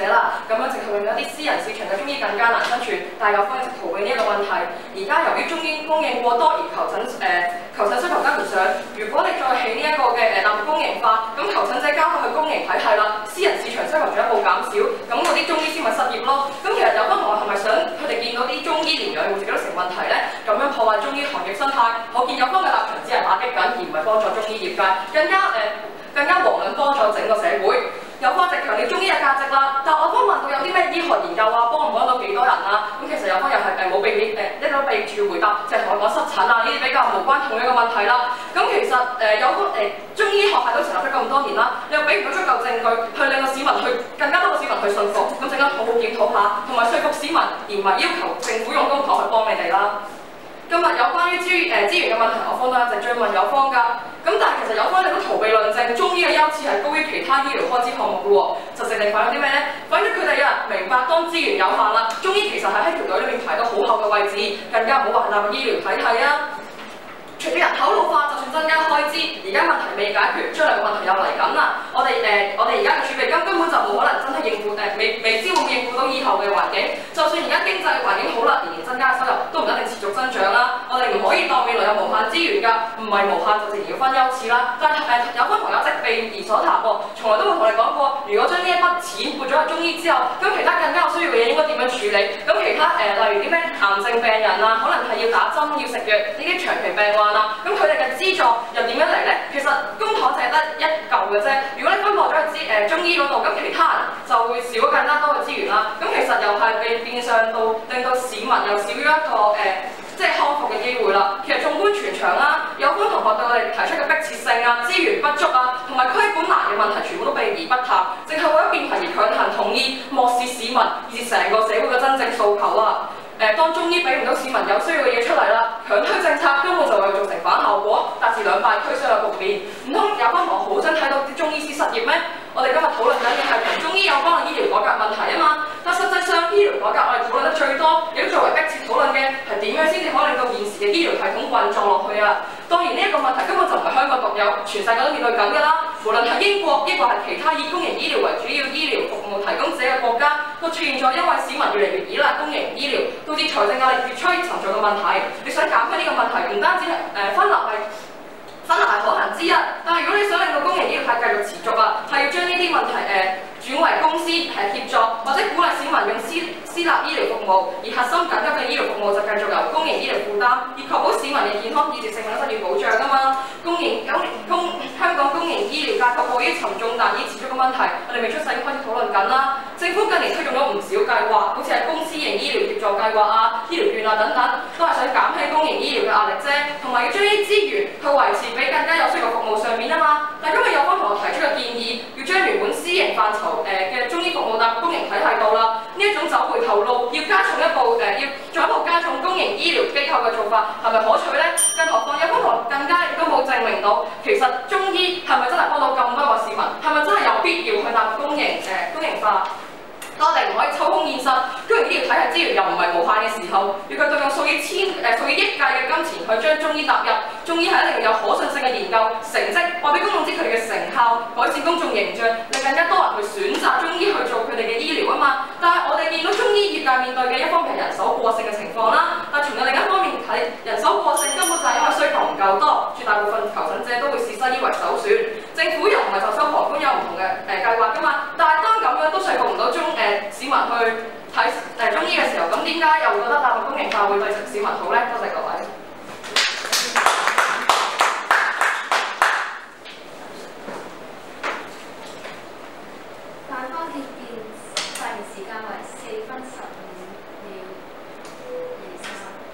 咁樣淨係令到一啲私人市場嘅中醫更加難生存，但係有方一直逃避呢一個問題。而家由於中醫供應過多而求診需求跟唔上，如果你再起呢一個嘅大公營化，咁求診者交翻去公營體系啦，私人市場需求進一步減少，咁嗰啲中醫師咪失業咯。咁其實有班同學係咪想佢哋見到啲中醫療養會自己都成問題呢？咁樣破壞中醫行業生態，可見有方嘅立場只係打擊緊，而唔係幫助中醫業界，更加遑論幫助整個社會。有方直強調中醫嘅價值啦，但我方問到有啲咩醫學研究啊，幫唔幫到幾多人啊？咁其實有方又係冇避免一路避住回答，就係同我講濕疹啊呢啲比較無關痛癢嘅問題啦。咁其實有方中醫學系都成立咗咁多年啦，你又俾唔到足夠證據去令到市民更加多嘅市民去信服，咁陣間好好檢討下，同埋說服市民，而唔係要求政府用公帑去幫你哋啦。今日有關於資源嘅問題，我方都一直追問有方㗎。咁但係其實有方亦都逃避論證，中醫嘅優次係高於其他醫療開支項目嘅喎，實際地反映啲咩呢？反映佢哋明白當資源有限啦，中醫其實係喺條隊裏面排到好後嘅位置，更加唔好話納入醫療體系啊。隨住人口老化，就算增加開支，而家問題未解決，將來嘅問題又嚟緊啦。我哋而家嘅儲備金根本就冇可能真係應付未知會應付到以後嘅環境。就算而家經濟環境好啦，年年增加嘅收入都唔一定持續增長啦。我哋唔可以當未來有無限資源㗎，唔係無限就自然要分優次啦。但係有班朋友即避而所談喎，從來都會同你講過，如果將呢一筆錢撥咗去中醫之後，咁其他更加有需要嘅嘢應該點樣處理？咁其他例如啲咩癌症病人啊，可能係要打針要食藥呢啲長期病患。咁佢哋嘅資助又點樣嚟呢？其實公帑淨係得一嚿嘅啫。如果你分佈咗去中醫嗰度，咁其他人就會少更加多嘅資源啦。咁其實又係變相到令到市民又少咗一個即係康復嘅機會啦。其實縱觀全場啦，有關同學對我哋提出嘅迫切性啊、資源不足啊，同埋規管難嘅問題，全部都避而不談，淨係為咗辯題而強行同意，漠視市民以至成個社會嘅真正訴求啊！當中醫俾唔到市民有需要嘅嘢出嚟啦，強推政策根本就會造成反效果，達至兩敗俱傷嘅局面。唔通有班同學好想睇到啲中醫師失業咩？我哋今日討論緊嘅係同中醫有關嘅醫療改革問題啊嘛。但實際上醫療改革我哋討論得最多，亦都作為迫切討論嘅係點樣先至可以令到現時嘅醫療系統運作落去啊？當然呢一個問題根本就唔係香港獨有，全世界都面對緊㗎啦。無論係英國，抑或係其他以公營醫療為主要醫療服務提供者嘅國家，都出現咗因為市民越嚟越依賴公營醫療，導致財政壓力越趨沉重嘅問題。你想減輕呢個問題，唔單止係分流係可行之一，但係如果你想令到公營醫療係繼續持續啊，係要將呢啲問題轉為公司協助，或者鼓勵市民用私立醫療服務，而核心緊急嘅醫療服務就繼續由公營醫療負擔，以確保市民嘅健康以至性命得到保障啊嘛。香港公營醫療架構過於沉重難以持續嘅問題，我哋未出世已經開始討論緊啦。政府近年推動咗唔少計劃，好似係公私營醫療協助計劃啊、醫療券啊等等，都係想減輕公營醫療嘅壓力啫，同埋要將呢啲資源去維持俾更加有需要嘅服務上面啊嘛。但今日有方同學提出嘅建議，要將原本私營範疇嘅中醫服務納入公營體系度啦，呢一種走回頭路，要加重一步要進一步加重公營醫療機構嘅做法，係咪可取呢？更何況有方同學更加亦都冇證明到，其實中醫係咪真係幫到咁多個市民？係咪真係有必要去納入公營化？當我哋唔可以抽空現實，公營醫療體系資源又唔係無限嘅時候，要佢動用數以億計嘅金錢去將中醫納入，中醫係一定有可信性嘅研究成績，話俾公眾知佢哋嘅成效，改善公眾形象，令更加多人去選擇中醫去做佢哋嘅醫療啊嘛。但係我哋見到中醫業界面對嘅一方面係人手過剩嘅情況啦，但從另一方面睇，人手過剩根本就係因為需求唔夠多，絕大部分求診者都會視西醫為首選，政府又唔係就收旁觀有唔同嘅計劃㗎嘛。但係當咁樣都說服唔到市民去睇中醫嘅時候，咁點解又會覺得納入公營化會對市民好呢？多謝各位。 反方協辯發言時間為4分15秒23，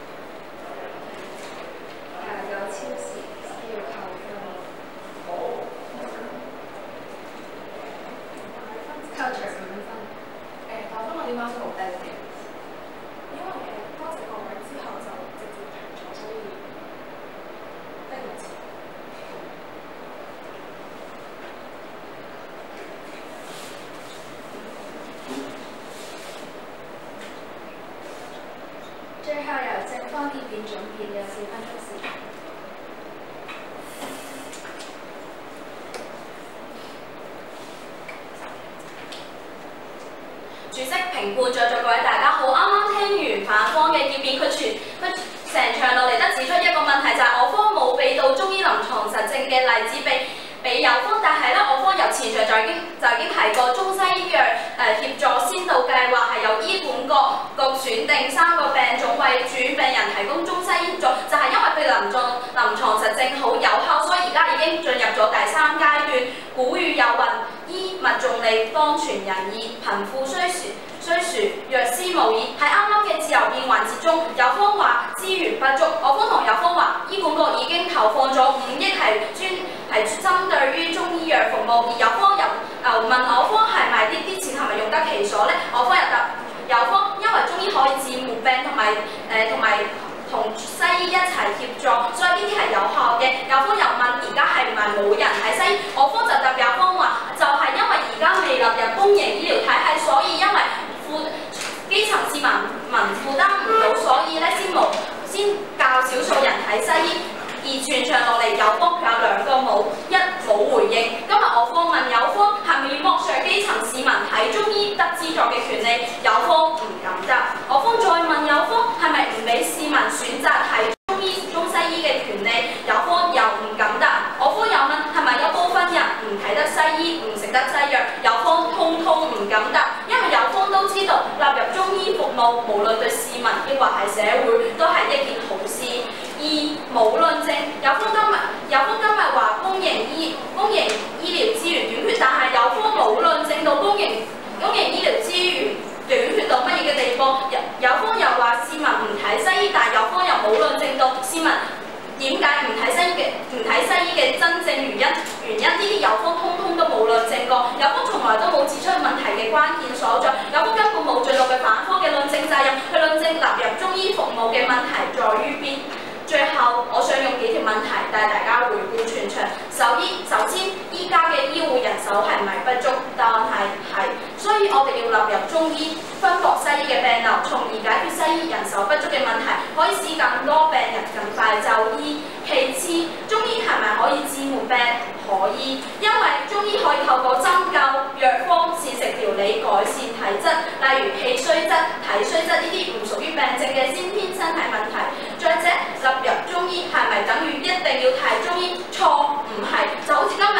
有超時需要扣分，扣除5分。 但我想問點解先冇低嘅？因為多謝各位之後就直接停咗，所以低唔切。 最後由正方協辯總結有4分鐘時間。 主席評判在座各位大家好，啱啱聽完反方嘅結辯，佢成場落嚟得指出一個問題，就係我方冇俾到中醫臨床實證嘅例子俾友方，但係咧我方由前場就已經提過中西醫藥協助先導計劃係由醫管局選定3個病種為住院病人提供中西醫協助，就係因為佢臨床實證好有效，所以而家已經進入咗第3階段。古語有云：醫物重利，方傳仁義，貧富雖殊，藥師無異。喺啱啱嘅自由辯環節中，友方話資源不足，我方同友方話醫管局已經投放咗5億係針對於中醫藥服務，而友方又問我方係咪呢啲錢係咪用得其所呢？我方又答友方，因為中醫可以治末病同埋同西醫一齊協助，所以呢啲係有效嘅。友方又問而家係唔係冇人睇西醫？我方就答友方話，就係因為而家未納入公營醫療體系，所以因為基層市民負擔唔到，所以咧先較少數人睇西醫。而全場落嚟友方佢有2個冇，一冇回應。今日我方問友方係咪要剝削基層市民睇中醫得資助嘅權利？友方唔敢答。我方再問友方係咪唔俾市民選擇睇中西醫嘅權利？友方又唔敢答。我方又問係咪有部分人唔睇得西醫，唔食得西藥？友方通通唔敢答，因為友方都知道納入中醫服務，無論對市民抑或係社會，都係一件好事。2冇論證，友方今日話公營醫療資源短缺，但係友方冇論證到公營醫療資源短缺到乜嘢嘅地步。友方又話市民唔睇西醫，但係友方又冇論證到市民點解唔睇西醫嘅真正原因呢啲友方通通都冇論證過。友方從來都冇指出問題嘅關鍵所在，友方根本冇盡到嘅反方嘅論證責任，去論證納入中醫服務嘅問題在於邊。最後，我想用幾條問題帶大家回顧全場。首先，依家嘅醫護人手係咪不足？答案係，所以我哋要納入中醫，分薄西醫嘅病流，從而解決西醫人手不足嘅問題，可以使更多病人更快就醫。其次，中醫係咪可以治末病？可以，因為中醫可以透過針灸、藥方、膳食調理改善體質，例如氣虛質、體虛質呢啲唔屬於病症嘅先天身體問題。再者，納入中醫係咪等於一定要睇中醫？錯，唔係。就好似今日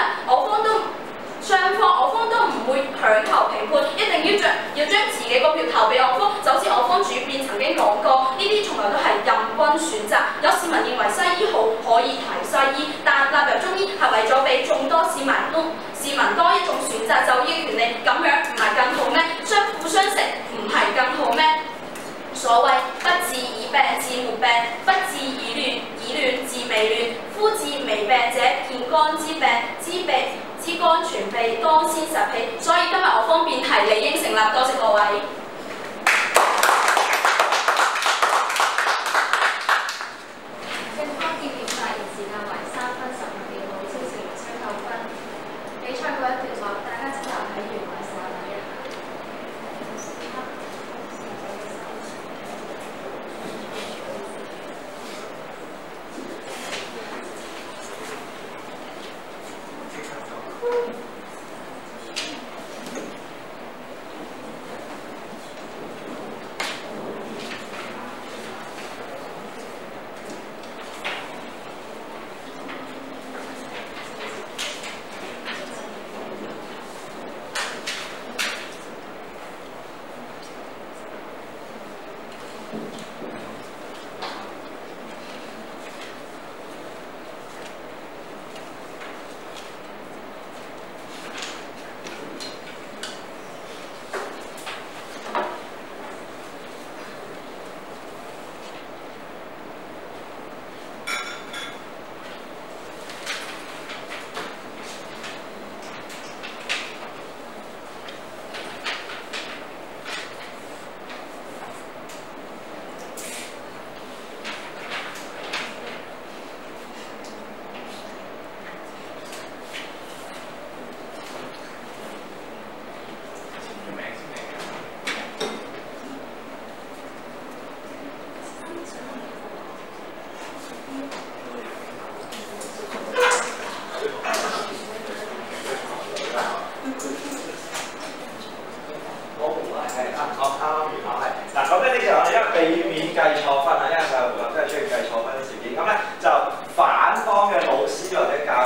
我方都唔會強求評判，一定要將自己個票投俾我方。就好似我方主辯曾經講過，呢啲從來都係任君選擇。有市民認為西醫好，可以睇西醫，但納入中醫係為咗俾眾多市民多一種選擇就醫權利，咁樣唔係更好咩？相輔相成唔係更好咩？所謂不治已病治末病，不治已亂治未亂。夫治未病者，見肝之病，知肝全備，當先實起。所以今日我方辯題理應成立，多謝各位。 正方結辯發言時間為3分16秒，冇超時69分。比賽過一段落，大家請留喺原位稍等一下。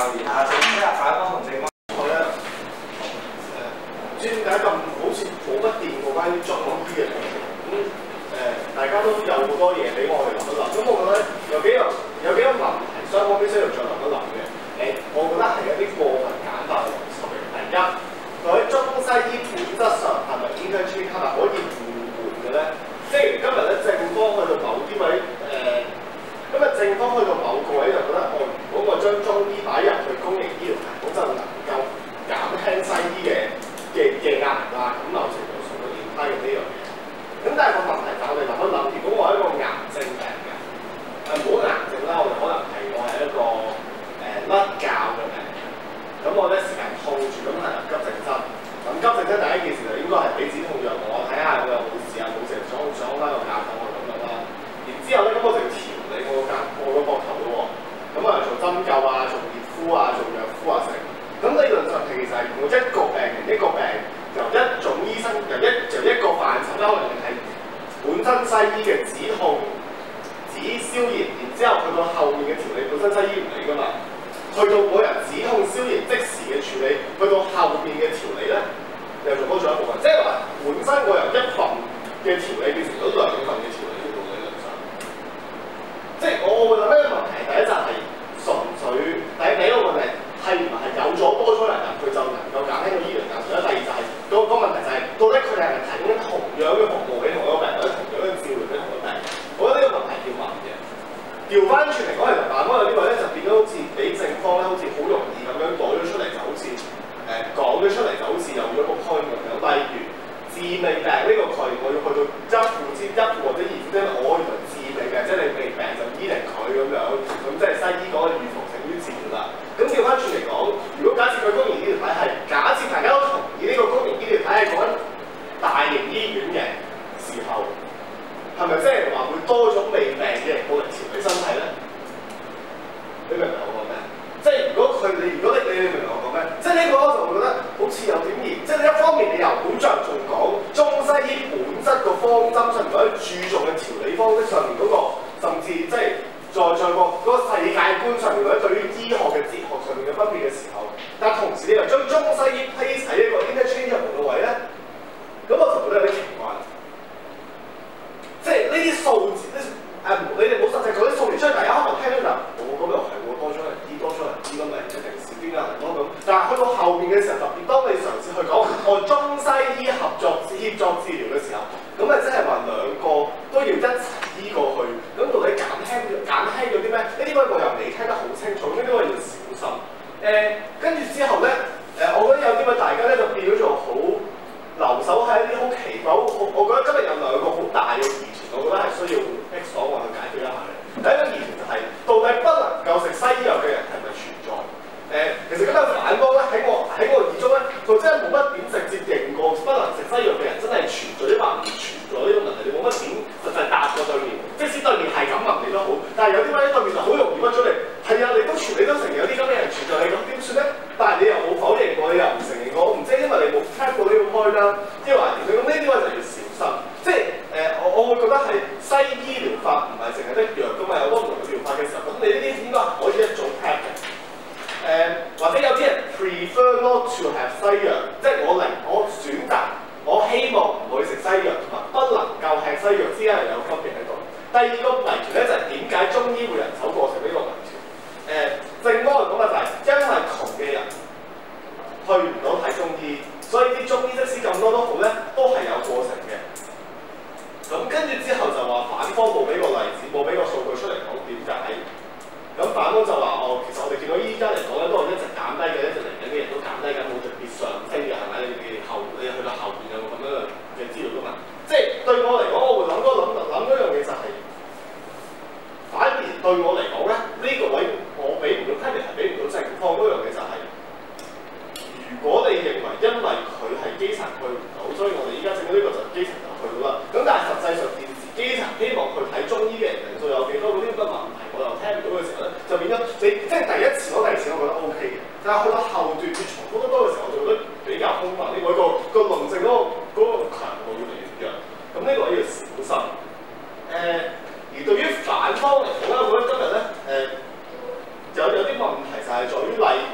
連下正即係反方同正方。 我咧唔知點解咁好似冇乜掂過關於中醫嘅嘢咁大家都有好多嘢俾我哋諗一諗。咁我覺得有幾個問題，雙方必須要再諗一諗嘅。我覺得係一啲過分簡化嘅邏輯嚟。第一，佢喺中西醫本質上係咪 interchange 係咪可以互換嘅咧？即係今日咧正方去到某啲位今日正方去到某個位就覺得如果我將中醫擺入去公營醫療系統就能夠減輕西醫嘅壓力啦。咁某程度上都點批嘅呢樣嘢。咁但係個問題就係我哋諗一諗，如果我係一個癌症病嘅，唔好癌症啦，我哋可能係我係一個甩骹嘅病，咁我咧時間痛住咁係入急症室。咁急症室第一件事就應該係俾止痛藥我睇下我有冇事啊，冇事就上翻個架等我咁樣啦。然之後咧，咁我就調理我個膊頭咯喎。咁啊做針灸啊，做熱敷啊，做藥敷啊成。咁理論上其實係我一個病人一個病，由一種醫生由一個範疇啦，可能係本身西醫嘅止痛、止消炎，然之後去到後面嘅調理，本身西醫唔理噶嘛。去到嗰日止痛消炎即時嘅處理，去到後面嘅調理咧，又做多咗一部分。即係話本身我由一份嘅調理變成咗兩份嘅調理嘅理論上。即係我會諗咩問題？第一就係純粹第一個問題係唔係有咗多咗人入去就能夠減輕到醫療壓力咧？第二就係個問題就係到底佢哋係咪提供同樣嘅服務俾同一個病人，或者同樣嘅治療俾同一個病人？我覺得呢個問題要問嘅。調翻轉嚟講係慢慢有啲位咧就變咗好似俾正方咧，好似好容易咁樣攞咗出嚟，就好似講咗出嚟就好似有咗個 point 咁樣。例如治未病呢個概念，我要去到一負或者二負，即係我原來治未病，即係你未病就醫嚟佢咁樣，咁即係西醫講嘅預防勝於治療啦。咁調翻轉嚟講，如果假設佢公營醫療體系，假設大家都同意呢個公營醫療體系講緊大型醫院嘅時候，係咪即係話會多咗未病嘅人過嚟調理身體咧？你明唔明我講咩？即係如果你明唔明我講咩？即係呢個我就會覺得好似有點嚴，即係一方面你又好着重講中西醫本質個方針上面，或者注重嘅調理方式上面嗰個，甚至即係在個嗰個世界觀上面，或者對於醫學嘅哲學上面嘅分別嘅時候，但同時你又將中西醫place喺一個 interchangeable 嘅位咧，咁我就覺得有啲奇怪。即係呢啲數字，你哋冇實際講啲數字出嚟，大家可能聽到就咁又係多咗人醫咁咪一定少啲人咯咁。但係去到後面嘅時候，特別當你嘗試去講中西醫協作治療嘅時候，咁咪即係話兩個都要一齊醫過去。咁到底減輕咗啲咩？呢啲位我又未聽得好清楚，呢啲位要小心。跟住之後咧，我覺得有啲位大家咧就變咗做好留守喺一啲好奇怪。我覺得今日有兩個好大嘅疑團，我覺得係需要 X 所我去解決一下嘅。第一個疑團就係、到底不能夠食西醫藥嘅人係咪存在？其實今日反方咧喺我耳中咧，佢真係冇乜點直接認過不能食西藥嘅人真係存在，啲話唔存在呢個問題，你冇乜點實際答過對面。即使對面係咁問你都好，但係有啲位對面就好容易屈咗你。係啊，你都承認有啲咁嘅人存在，你咁點算咧？但係你又冇否認過，你又唔承認過，我唔知因為你冇 tap 過呢個 point 啦，即係話咁呢啲位就要小心。即係我會覺得係西醫療法唔係淨係得藥㗎嘛，有好多唔同嘅療法嘅時候，咁你呢啲應該可以一早 tap 嘅。或者有啲人 prefer not to have 西藥，即係我選擇，我希望唔會食西藥，同埋不能夠吃西藥之間係有分別喺度。第二個謎團咧就係點解中醫會人手過剩呢個謎團？正方嚟講嘅就係因為窮嘅人去唔到睇中醫，所以啲中醫即使咁多都好咧，都係有過剩嘅。咁跟住之後就話反方冇俾個例子，冇俾個數據出嚟講點解。咁反方就話其實我哋見到依家嚟講咧，都係一直減低嘅，一直嚟緊嘅人都減低緊，冇特別上升嘅，係咪？你去到後邊有冇咁樣嘅資料㗎嘛？即係對我嚟講，我會諗嗰樣嘢就係、反而對我嚟講咧，呢個位我俾唔到 credit 係俾唔到正方嗰樣嘢就係、如果你認為因為佢係基層去唔到，所以我哋依家整到呢個就基層就去到啦。咁但係實際上電視基層希望去睇中醫嘅人人數有幾多？嗰啲咁嘅問題我又聽唔到嘅時候咧，就變咗你即係第一次攞第二次，我覺得 OK 嘅。但係去到後段越重複得多嘅時候，我就覺得比較空泛。呢個論證嗰個強度越嚟越弱。咁呢個要小心。而對於反方嚟講咧，我覺得今日咧有啲問題就係在於例如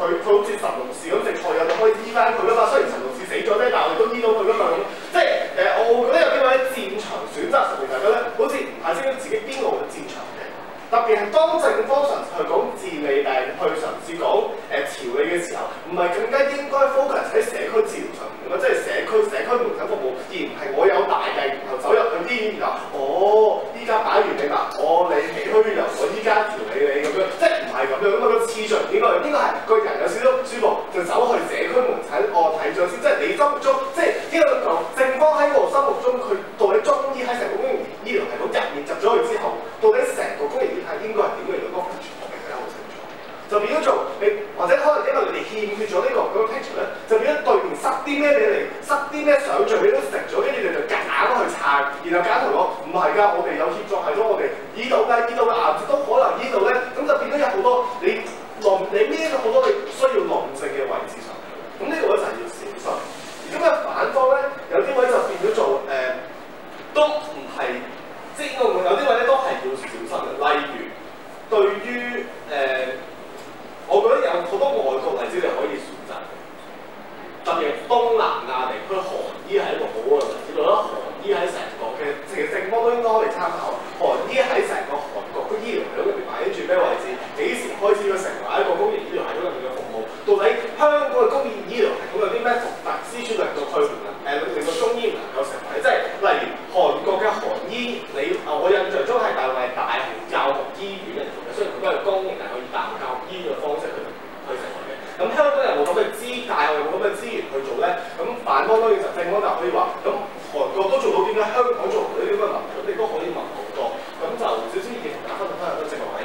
佢好似神農氏咁食菜有就可以醫翻佢噶嘛。雖然神農氏死咗啫，但係我哋都醫到佢噶嘛。咁即係我會覺得有啲位喺戰場選擇上面，大家咧好似排清楚自己邊個嘅戰場嘅。特別係當正方嘗試去講治理定去嘗試講調理嘅時候，唔係更加應該 focus 喺社區治療上面咯，即係社區門診服務，而唔係我有大計，然後走入去啲醫院哦，依家擺完你啦，你脾虛由我依家調理你咁樣，即係唔係咁樣咁啊？個次序應該係個人有少少舒服就走去社區門診睇咗先，即係你心目中即係呢個就正方喺我心目中佢到底中醫喺成個公營醫療系統入面入咗去之後，到底成個公營醫療係應該係點嘅樣嗰個 picture， 我哋睇得好清楚，就變咗做你或者可能因為你哋欠缺咗呢個咁嘅 picture 咧，就變咗對面塞啲咩俾你，塞啲咩想像你都食咗，跟住你就夾硬去撐，然後夾硬同我唔係㗎，我哋有協作系統，我哋醫到嘅癌症都可能醫到咧，咁就變咗有好多你孭咗好多你需要論證嘅位置上去，咁呢個位就係要小心。而咁嘅反方咧，有啲位就變咗做都唔係。即係有啲位咧都係要小心嘅，例如對於我覺得有好多外國例子你可以選擇，特別係東南亞地區，韓醫係一個好嘅例子。我覺得韓醫喺成個嘅其實正方都應該可以參考。韓醫喺成個韓國嘅醫療系統入面擺住咩位置？幾時開始要成為一個公營醫療系統入面嘅服務？到底香港嘅公營醫療系統有啲咩獨特之處令到佢令到中醫唔能夠成為？即係例如韓國嘅韓醫，我印象中係大學教學醫院嚟嘅，雖然佢都係公營，但係可以大學教學醫院嘅方式去成為嘅。咁香港有冇咁嘅大學有冇咁嘅資源去做咧？咁反方當然就正方就可以話，咁韓國都做到，點解香港做唔到呢啲咁嘅問題？咁你都可以問好多。咁就少少意見同大家分享多謝各位。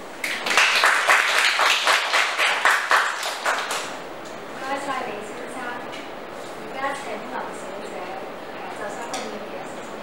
唔該曬李先生，而家請林小姐就3方面嘅事情。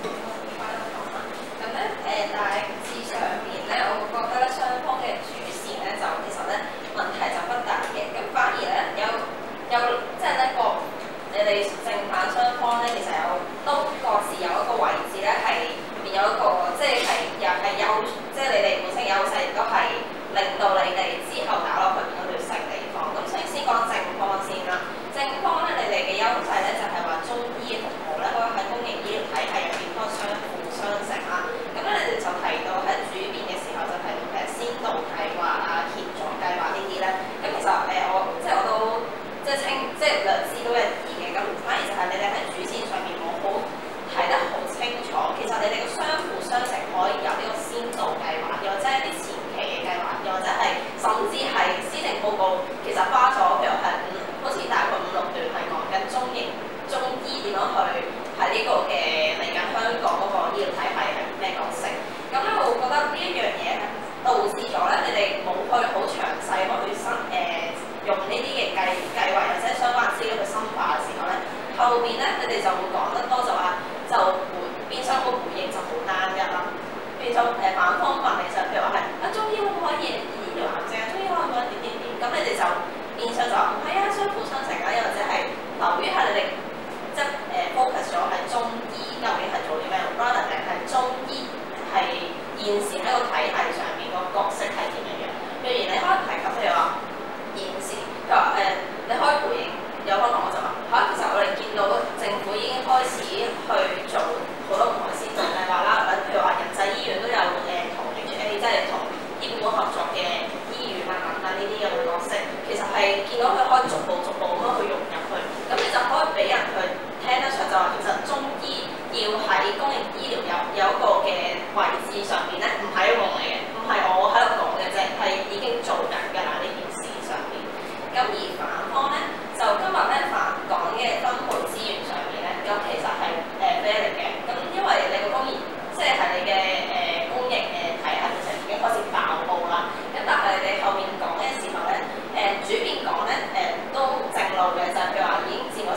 咁咧大致上面咧，我覺得雙方嘅主線咧就其實咧問題就不大嘅，咁反而咧有即係咧你哋正反雙方咧，其實都各自有一個位置咧，係入邊有一個即係又係即係你哋本身優勢，亦都係令到你哋之後打落去變咗劣勢地方。咁所以先講正方先啦。正方咧，你哋嘅優勢咧就係話中醫服務咧，可以喺公營醫療體系入邊可以相輔相成啦。咁咧，你哋就提到喺主辯嘅時候就提到先導計劃啊、協助計劃呢啲咧。咁其實我都即係略知都一啲嘅。咁反而就係你哋喺主線上面冇好睇得好清楚。其實你哋嘅相輔相成可以有呢個先導計劃，又或者一啲前期嘅計劃，又或者係甚至係施政報告其實花咗譬如係好似大概5、6段係講緊中醫點樣去喺呢個嘅嚟緊香港嗰個醫療體系係咩角色。咁咧，我會覺得呢一樣嘢咧導致咗咧，你哋冇去好詳細去用呢啲嘅計劃或者相關資料去深化嘅時候咧，後面咧你哋就會講得多就話就變相個回應就好單一啦。變咗反方問你就譬如話係中醫可唔可以醫療癌症？中醫可唔可以點？咁你哋就變相就話唔係啊，相輔相成啊，又或者係留於係你哋即係focus 咗係中醫究竟係做啲咩 rather 定係中醫係現時喺個體系上面個角色係點樣？譬如你可能提及譬如話現時，譬如話你可以回應有可能我就話其實我哋見到政府已經開始去做好多唔同嘅先導計劃啦，譬如話仁濟醫院都有同 HA 即係同醫管局合作嘅醫院啊等等呢啲咁嘅角色，其實係見到佢可以逐步咁樣去融入去，咁你就可以俾人去聽得上就話其實中醫要喺公營醫療有一個嘅位置上邊咧，唔係一個夢嚟嘅，唔係我喺度講嘅啫，係已經做緊㗎啦呢件事上邊。咁而反方咧，就今日咧講嘅分配資源上面咧，咁其實係咩嚟嘅？咁因為你個公營即係你嘅公營嘅體系其實已經開始爆煲啦。咁但係你後面講嘅時候咧，主辯講咧都正路嘅，就係譬如話已經佔咗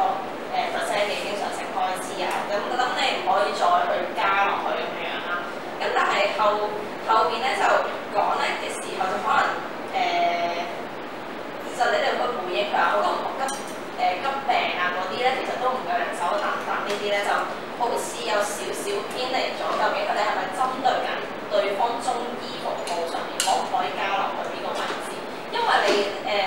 17%嘅經常性開支啊。咁我諗你唔可以再去加落去咁樣啦。咁但係後邊咧就講咧嘅時候就可能其實你哋去回應佢話好多唔同急病啊嗰啲咧，其實都唔夠人手等等呢啲咧，就好似有少少偏離咗究竟佢哋係咪針對緊對方中醫服務上面可唔可以加落去呢個位置？因為你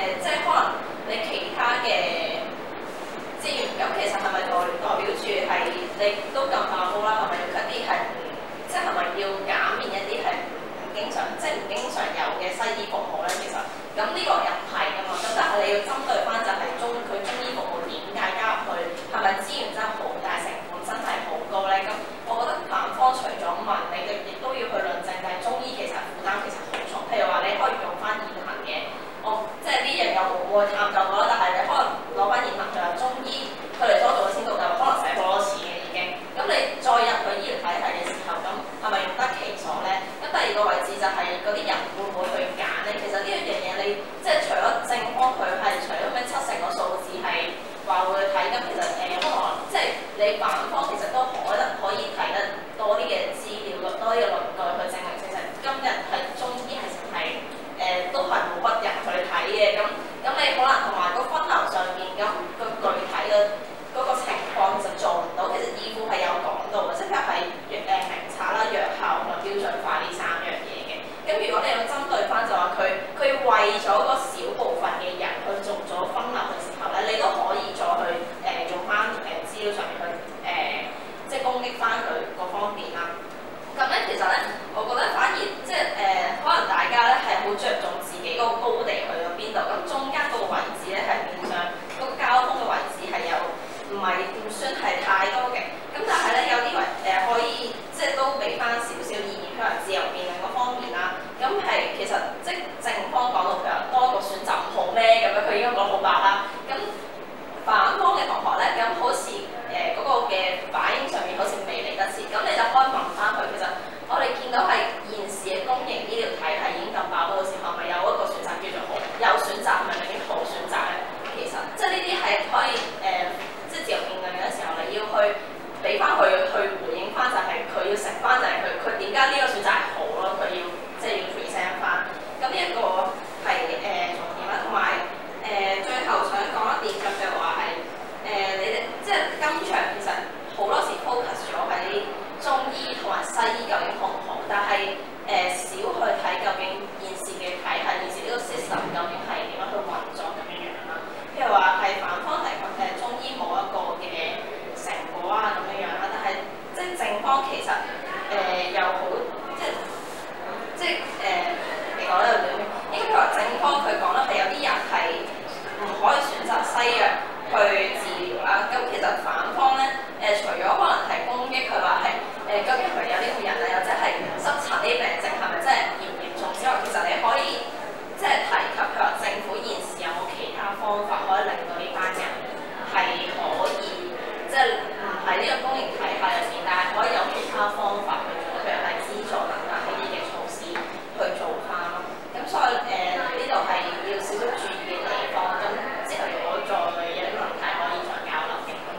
冇去探究過啦。但係你可能攞翻現行譬如話中醫，佢嚟多做個先導計劃，可能使好多錢嘅已經。咁你再入去醫療體系嘅時候，咁係咪用得其所咧？咁第二個位置就係嗰啲人會唔會去揀咧？其實呢一樣嘢你即係除咗正方佢係除咗咩70個數字係話會去睇，咁其實有可能即係你反方其實都可以睇得多啲嘅資料，多啲嘅論據去證明其實今日係中醫係都係冇乜人去睇嘅。咁你可能同埋個分流上面咁個具體嘅嗰個情況其實做唔到。其實醫庫係有講到嘅，即係譬如係名冊啦、藥效同埋標準化呢3樣嘢嘅。咁如果你有針對翻就話佢為咗個小部分嘅人去做咗分流嘅時候咧，你都可以再去用翻資料上面去即係攻擊翻佢嗰方面啦。咁咧其實咧，我覺得反而即係可能大家咧係好着重自己嗰個高地去到邊度，咁中間嗰個位置咧係面上嗰個交通嘅位置係有唔算係太多嘅。咁但係咧有啲可以即係都俾翻少少意見，譬如話自由辯論嗰方面啦。咁係其實即係正方講到譬如話多個選擇唔好咩咁樣，佢已經講好白啦。咁反方嘅同學咧，咁好似嗰個嘅反應上面好似未嚟得切，咁你就可以問翻佢，其實我哋見到係現時嘅公營醫療體系已經咁飽和嘅時候，係咪有一個選擇叫做好有選擇，係咪等於好選擇咧？其實即係呢啲係可以即係自由辯論嘅時候，你要去俾翻佢去回應翻，就係佢要承翻，就係佢點解呢個選擇係好咯？佢要即係要 present 翻。咁呢一個係重點啦，同埋最後想講一點就係話係你哋即係今場其實好多時 focus 咗喺中醫同埋西醫究竟好唔好，但係少去睇究竟現時嘅體系，現時呢個 system 究竟係點樣去運作咁樣樣啦。譬如話係反方提中醫冇一個嘅成果啊咁樣樣啦，但係即係正方其實又好即係你講得有點應該譬如話正方佢講得係有啲人係唔可以選擇西藥去治療啦。咁其實反方咧除咗可能係攻擊佢話係究竟係咪有呢個人啊，或者係濕疹呢啲病症係咪真係嚴唔嚴重之外，其實你可以即係提及佢話政府現時有冇其他方法可以令到呢班人係可以即係唔喺呢個公營體系入邊，但係可以有其他方法去做，譬如係資助等等呢啲嘅措施去做翻咯。咁所以呢度係要少少注意嘅地方。咁之後如果再有啲問題可以再交流嘅。咁我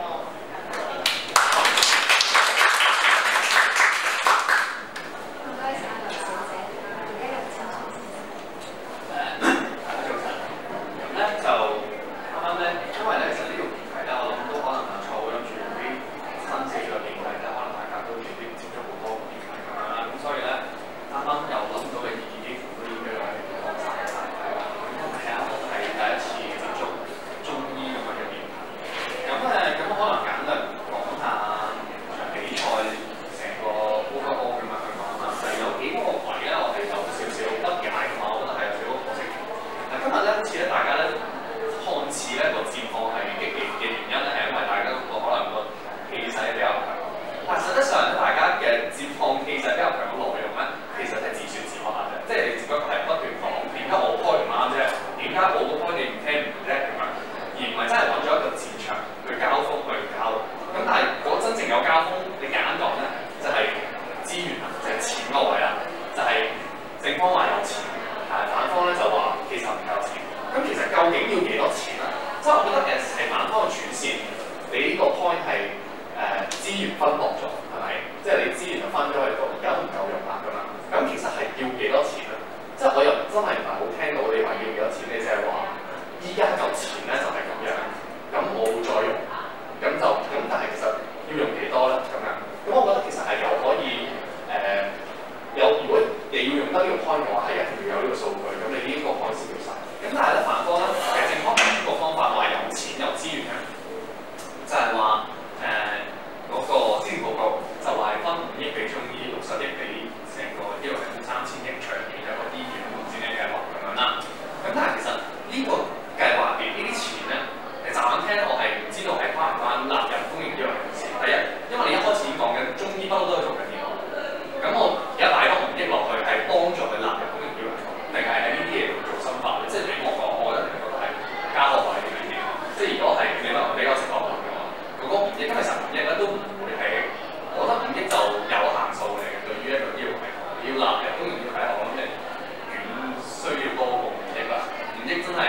唔該曬劉小姐，而家有請坐。 大家早晨。咁咧就啱啱咧，因為咧其實呢條議題咧，我諗都可能錯會諗住啲新少少嘅議題咧，可能大家都未必接觸好多議題咁樣啦。咁所以咧，啱啱又諗到嘅意見幾乎都已經係講晒曬啦。咁係啊，我都係第一次接觸中醫咁樣嘅議題。咁可能簡略講下場比賽成個 overall 咁樣去講啦。就有幾個位咧，我係有少少不解同埋，我覺得係有少少可惜。今日咧，好似咧大家咧看似咧個戰況係激烈嘅原因咧，係因為大家個可能個氣勢比較強。但實質上咧，大家嘅戰況氣勢比較強嘅內容咧，其實係自説自話嘅，即係你只不過係不斷講點解我開唔啱啫，點解我個開你唔聽唔叻咁樣，而唔係真係揾咗一個戰場去交鋒去交。咁但係如果真正有交鋒，你簡單講咧，就係資源啊，就係錢嗰位啦，就係正方話有錢，但係反方咧就話其實唔夠錢。咁其實究竟要幾多錢啊？即係我覺得係反方嘅轉線，你呢個 point 係資源分薄咗，係咪？即係你資源就分咗去到，而家都唔夠用啦咁樣。咁其實係要幾多錢啊？即係我又真係唔係好聽到你話要幾多錢，你淨係話依家嚿錢咧就係咁樣，咁我會再用，咁但係其實要用幾多咧？咁樣，咁我覺得其實係有可以如果你要用得呢個 point 嘅話，係一定要有呢個數據，咁你呢個 point 先要晒。咁但係咧反方咧，其實正方係呢個方法話有錢有資源咧，就係話嗰個施政報告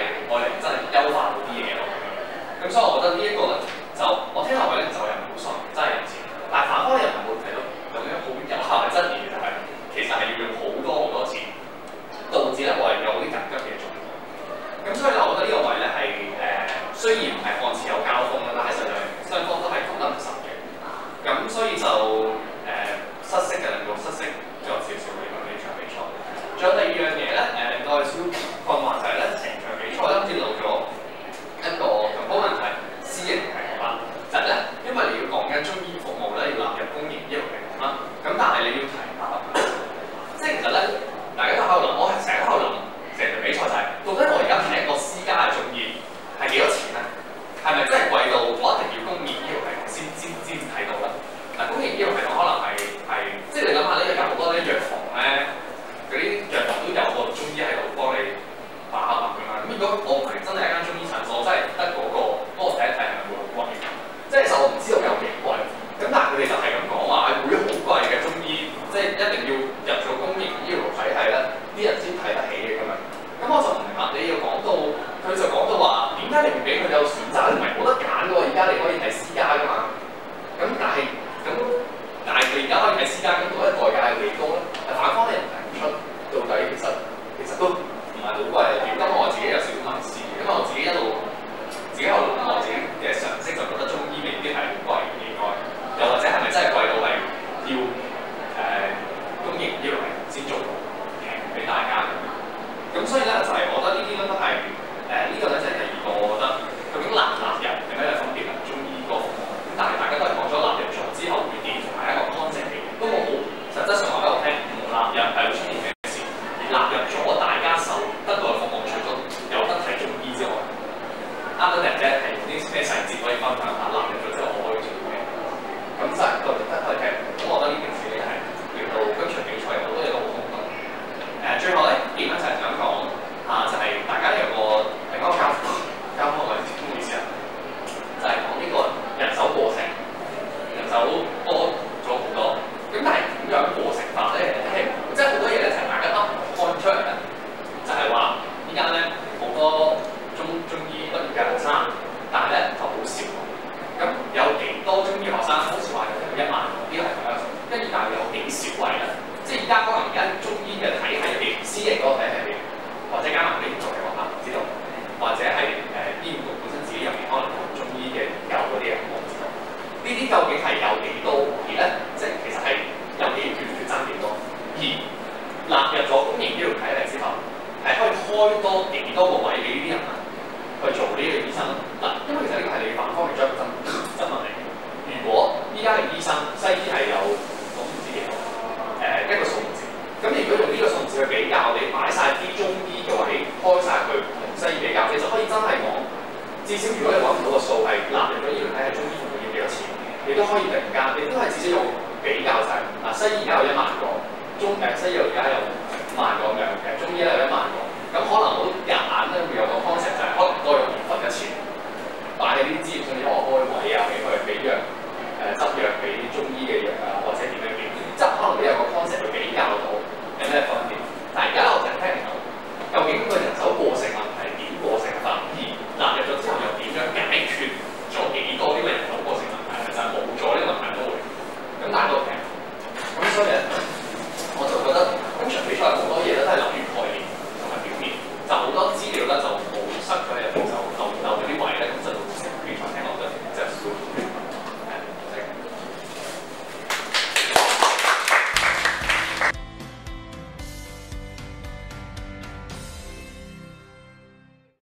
愛嚟真係優化到啲嘢咯。咁所以我覺得呢一個咧，就我聽落去咧就又唔好信，真係有錢。但係反方又唔係冇睇到咁樣好有效嘅質疑，就係其實係要用好多錢，導致咧我係有啲緊急嘅狀況。咁所以咧，我覺得呢個位咧係雖然唔係看似有交鋒啦，但係實際雙方都係講得唔實嘅。咁所以就失色嘅令到失色咗少少嘅呢場比賽。仲有第二樣嘢咧，令到我哋少困惑就係咧，成場比賽咧好似漏咗一個component係私營系統啦。就係咧，因為你要講緊中醫服務咧，要納入公營醫療系統啦。咁但係你要提下，即係其實咧，大家都喺度諗，我係成日喺度諗，成場比賽就係、到底我而家睇一個私家嘅中醫係幾多錢咧？係咪真係貴到我一定要公營醫療系統先睇到咧？嗱，公營醫療系統可能係即係你諗下呢，有好多啲藥房咧，嗰啲藥房都有個中醫喺度幫你把脈㗎嘛。咁如果我唔係真係一間中醫診所，真係得嗰個，幫我睇一睇係咪會好貴？即係其實我唔知道有幾貴。咁但係佢哋就係咁講話，會好貴嘅中醫，即係一定要入咗公營醫療體系咧，啲人先睇得起嘅咁樣。咁我就唔明白，你要講到佢就講到話，點解你唔俾佢有選擇？你唔係冇得揀㗎喎，而家你可以睇私家㗎嘛。咁但係佢而家可以睇私家，咁到底代價係幾高咧？反方你又提唔出，到底其實都唔係好貴嘅。咁我自己有少少問事，因為我自己一路喺度諗我自己嘅常識，就覺得中醫未必係好貴嘅應該，又或者係咪真係貴到係要公營醫療先做到平俾大家咁？咁所以咧就係、我覺得呢啲咧都係呢個咧就係第二個，我覺得究竟納唔納入有咩分別啊？中醫個服務，咁但係大家都係講咗納入咗之後會點，同埋一個乾淨嘅，都冇實質上話俾我聽唔納入係會出現嘅事，而納入咗大家受得到嘅服務，除咗有得睇中醫之外，啱啱人啫係啲咩細節可以分享下納入咗之後我可以做嘅，咁真係都值得去聽。咁我覺得呢件事咧係令到今場比賽好多嘢都好空洞。最後咧點咧就係想講就係、大家有個另一個交鋒嘅唔好意思啊，就係講呢個人手過剩，人手多咗好多。咁但係點樣過剩法咧？即係好多嘢咧，就係大家都看出嚟咧，就係話依家咧好多中醫畢業嘅學生，但係咧就好少。咁有幾多中醫學生？好似話有1萬個，呢個係第一種。跟住但係有幾少位咧？即係而家可能而家中醫嘅體系入邊，私營嗰個體系入邊，或者加埋啲做嘅學校唔知道，或者係醫院局本身自己入邊可能做中醫嘅研究嗰啲人，我唔知道。呢啲究竟係有幾多？而咧，即係其實係有幾缺爭幾多？而納入咗公營醫療體系之後，係可以開多幾多個位俾呢啲人去做呢個醫生嗱，因為其實呢個係你反方面將個質問嚟嘅。如果依家嘅醫生西醫係有我唔知幾多一個數目字，咁如果用呢個數目字去比較，你擺晒啲中醫嘅位，開晒佢同西醫比較，你就可以真係講，至少如果你揾唔到個數係納入咗醫療體系，中醫服務要幾多錢，你都可以突然間，你都係至少用比較就係嗱，西醫而家有1萬個，西醫而家有5萬個咁樣，中醫咧有1萬個，咁可能好夾硬咧會有個 concept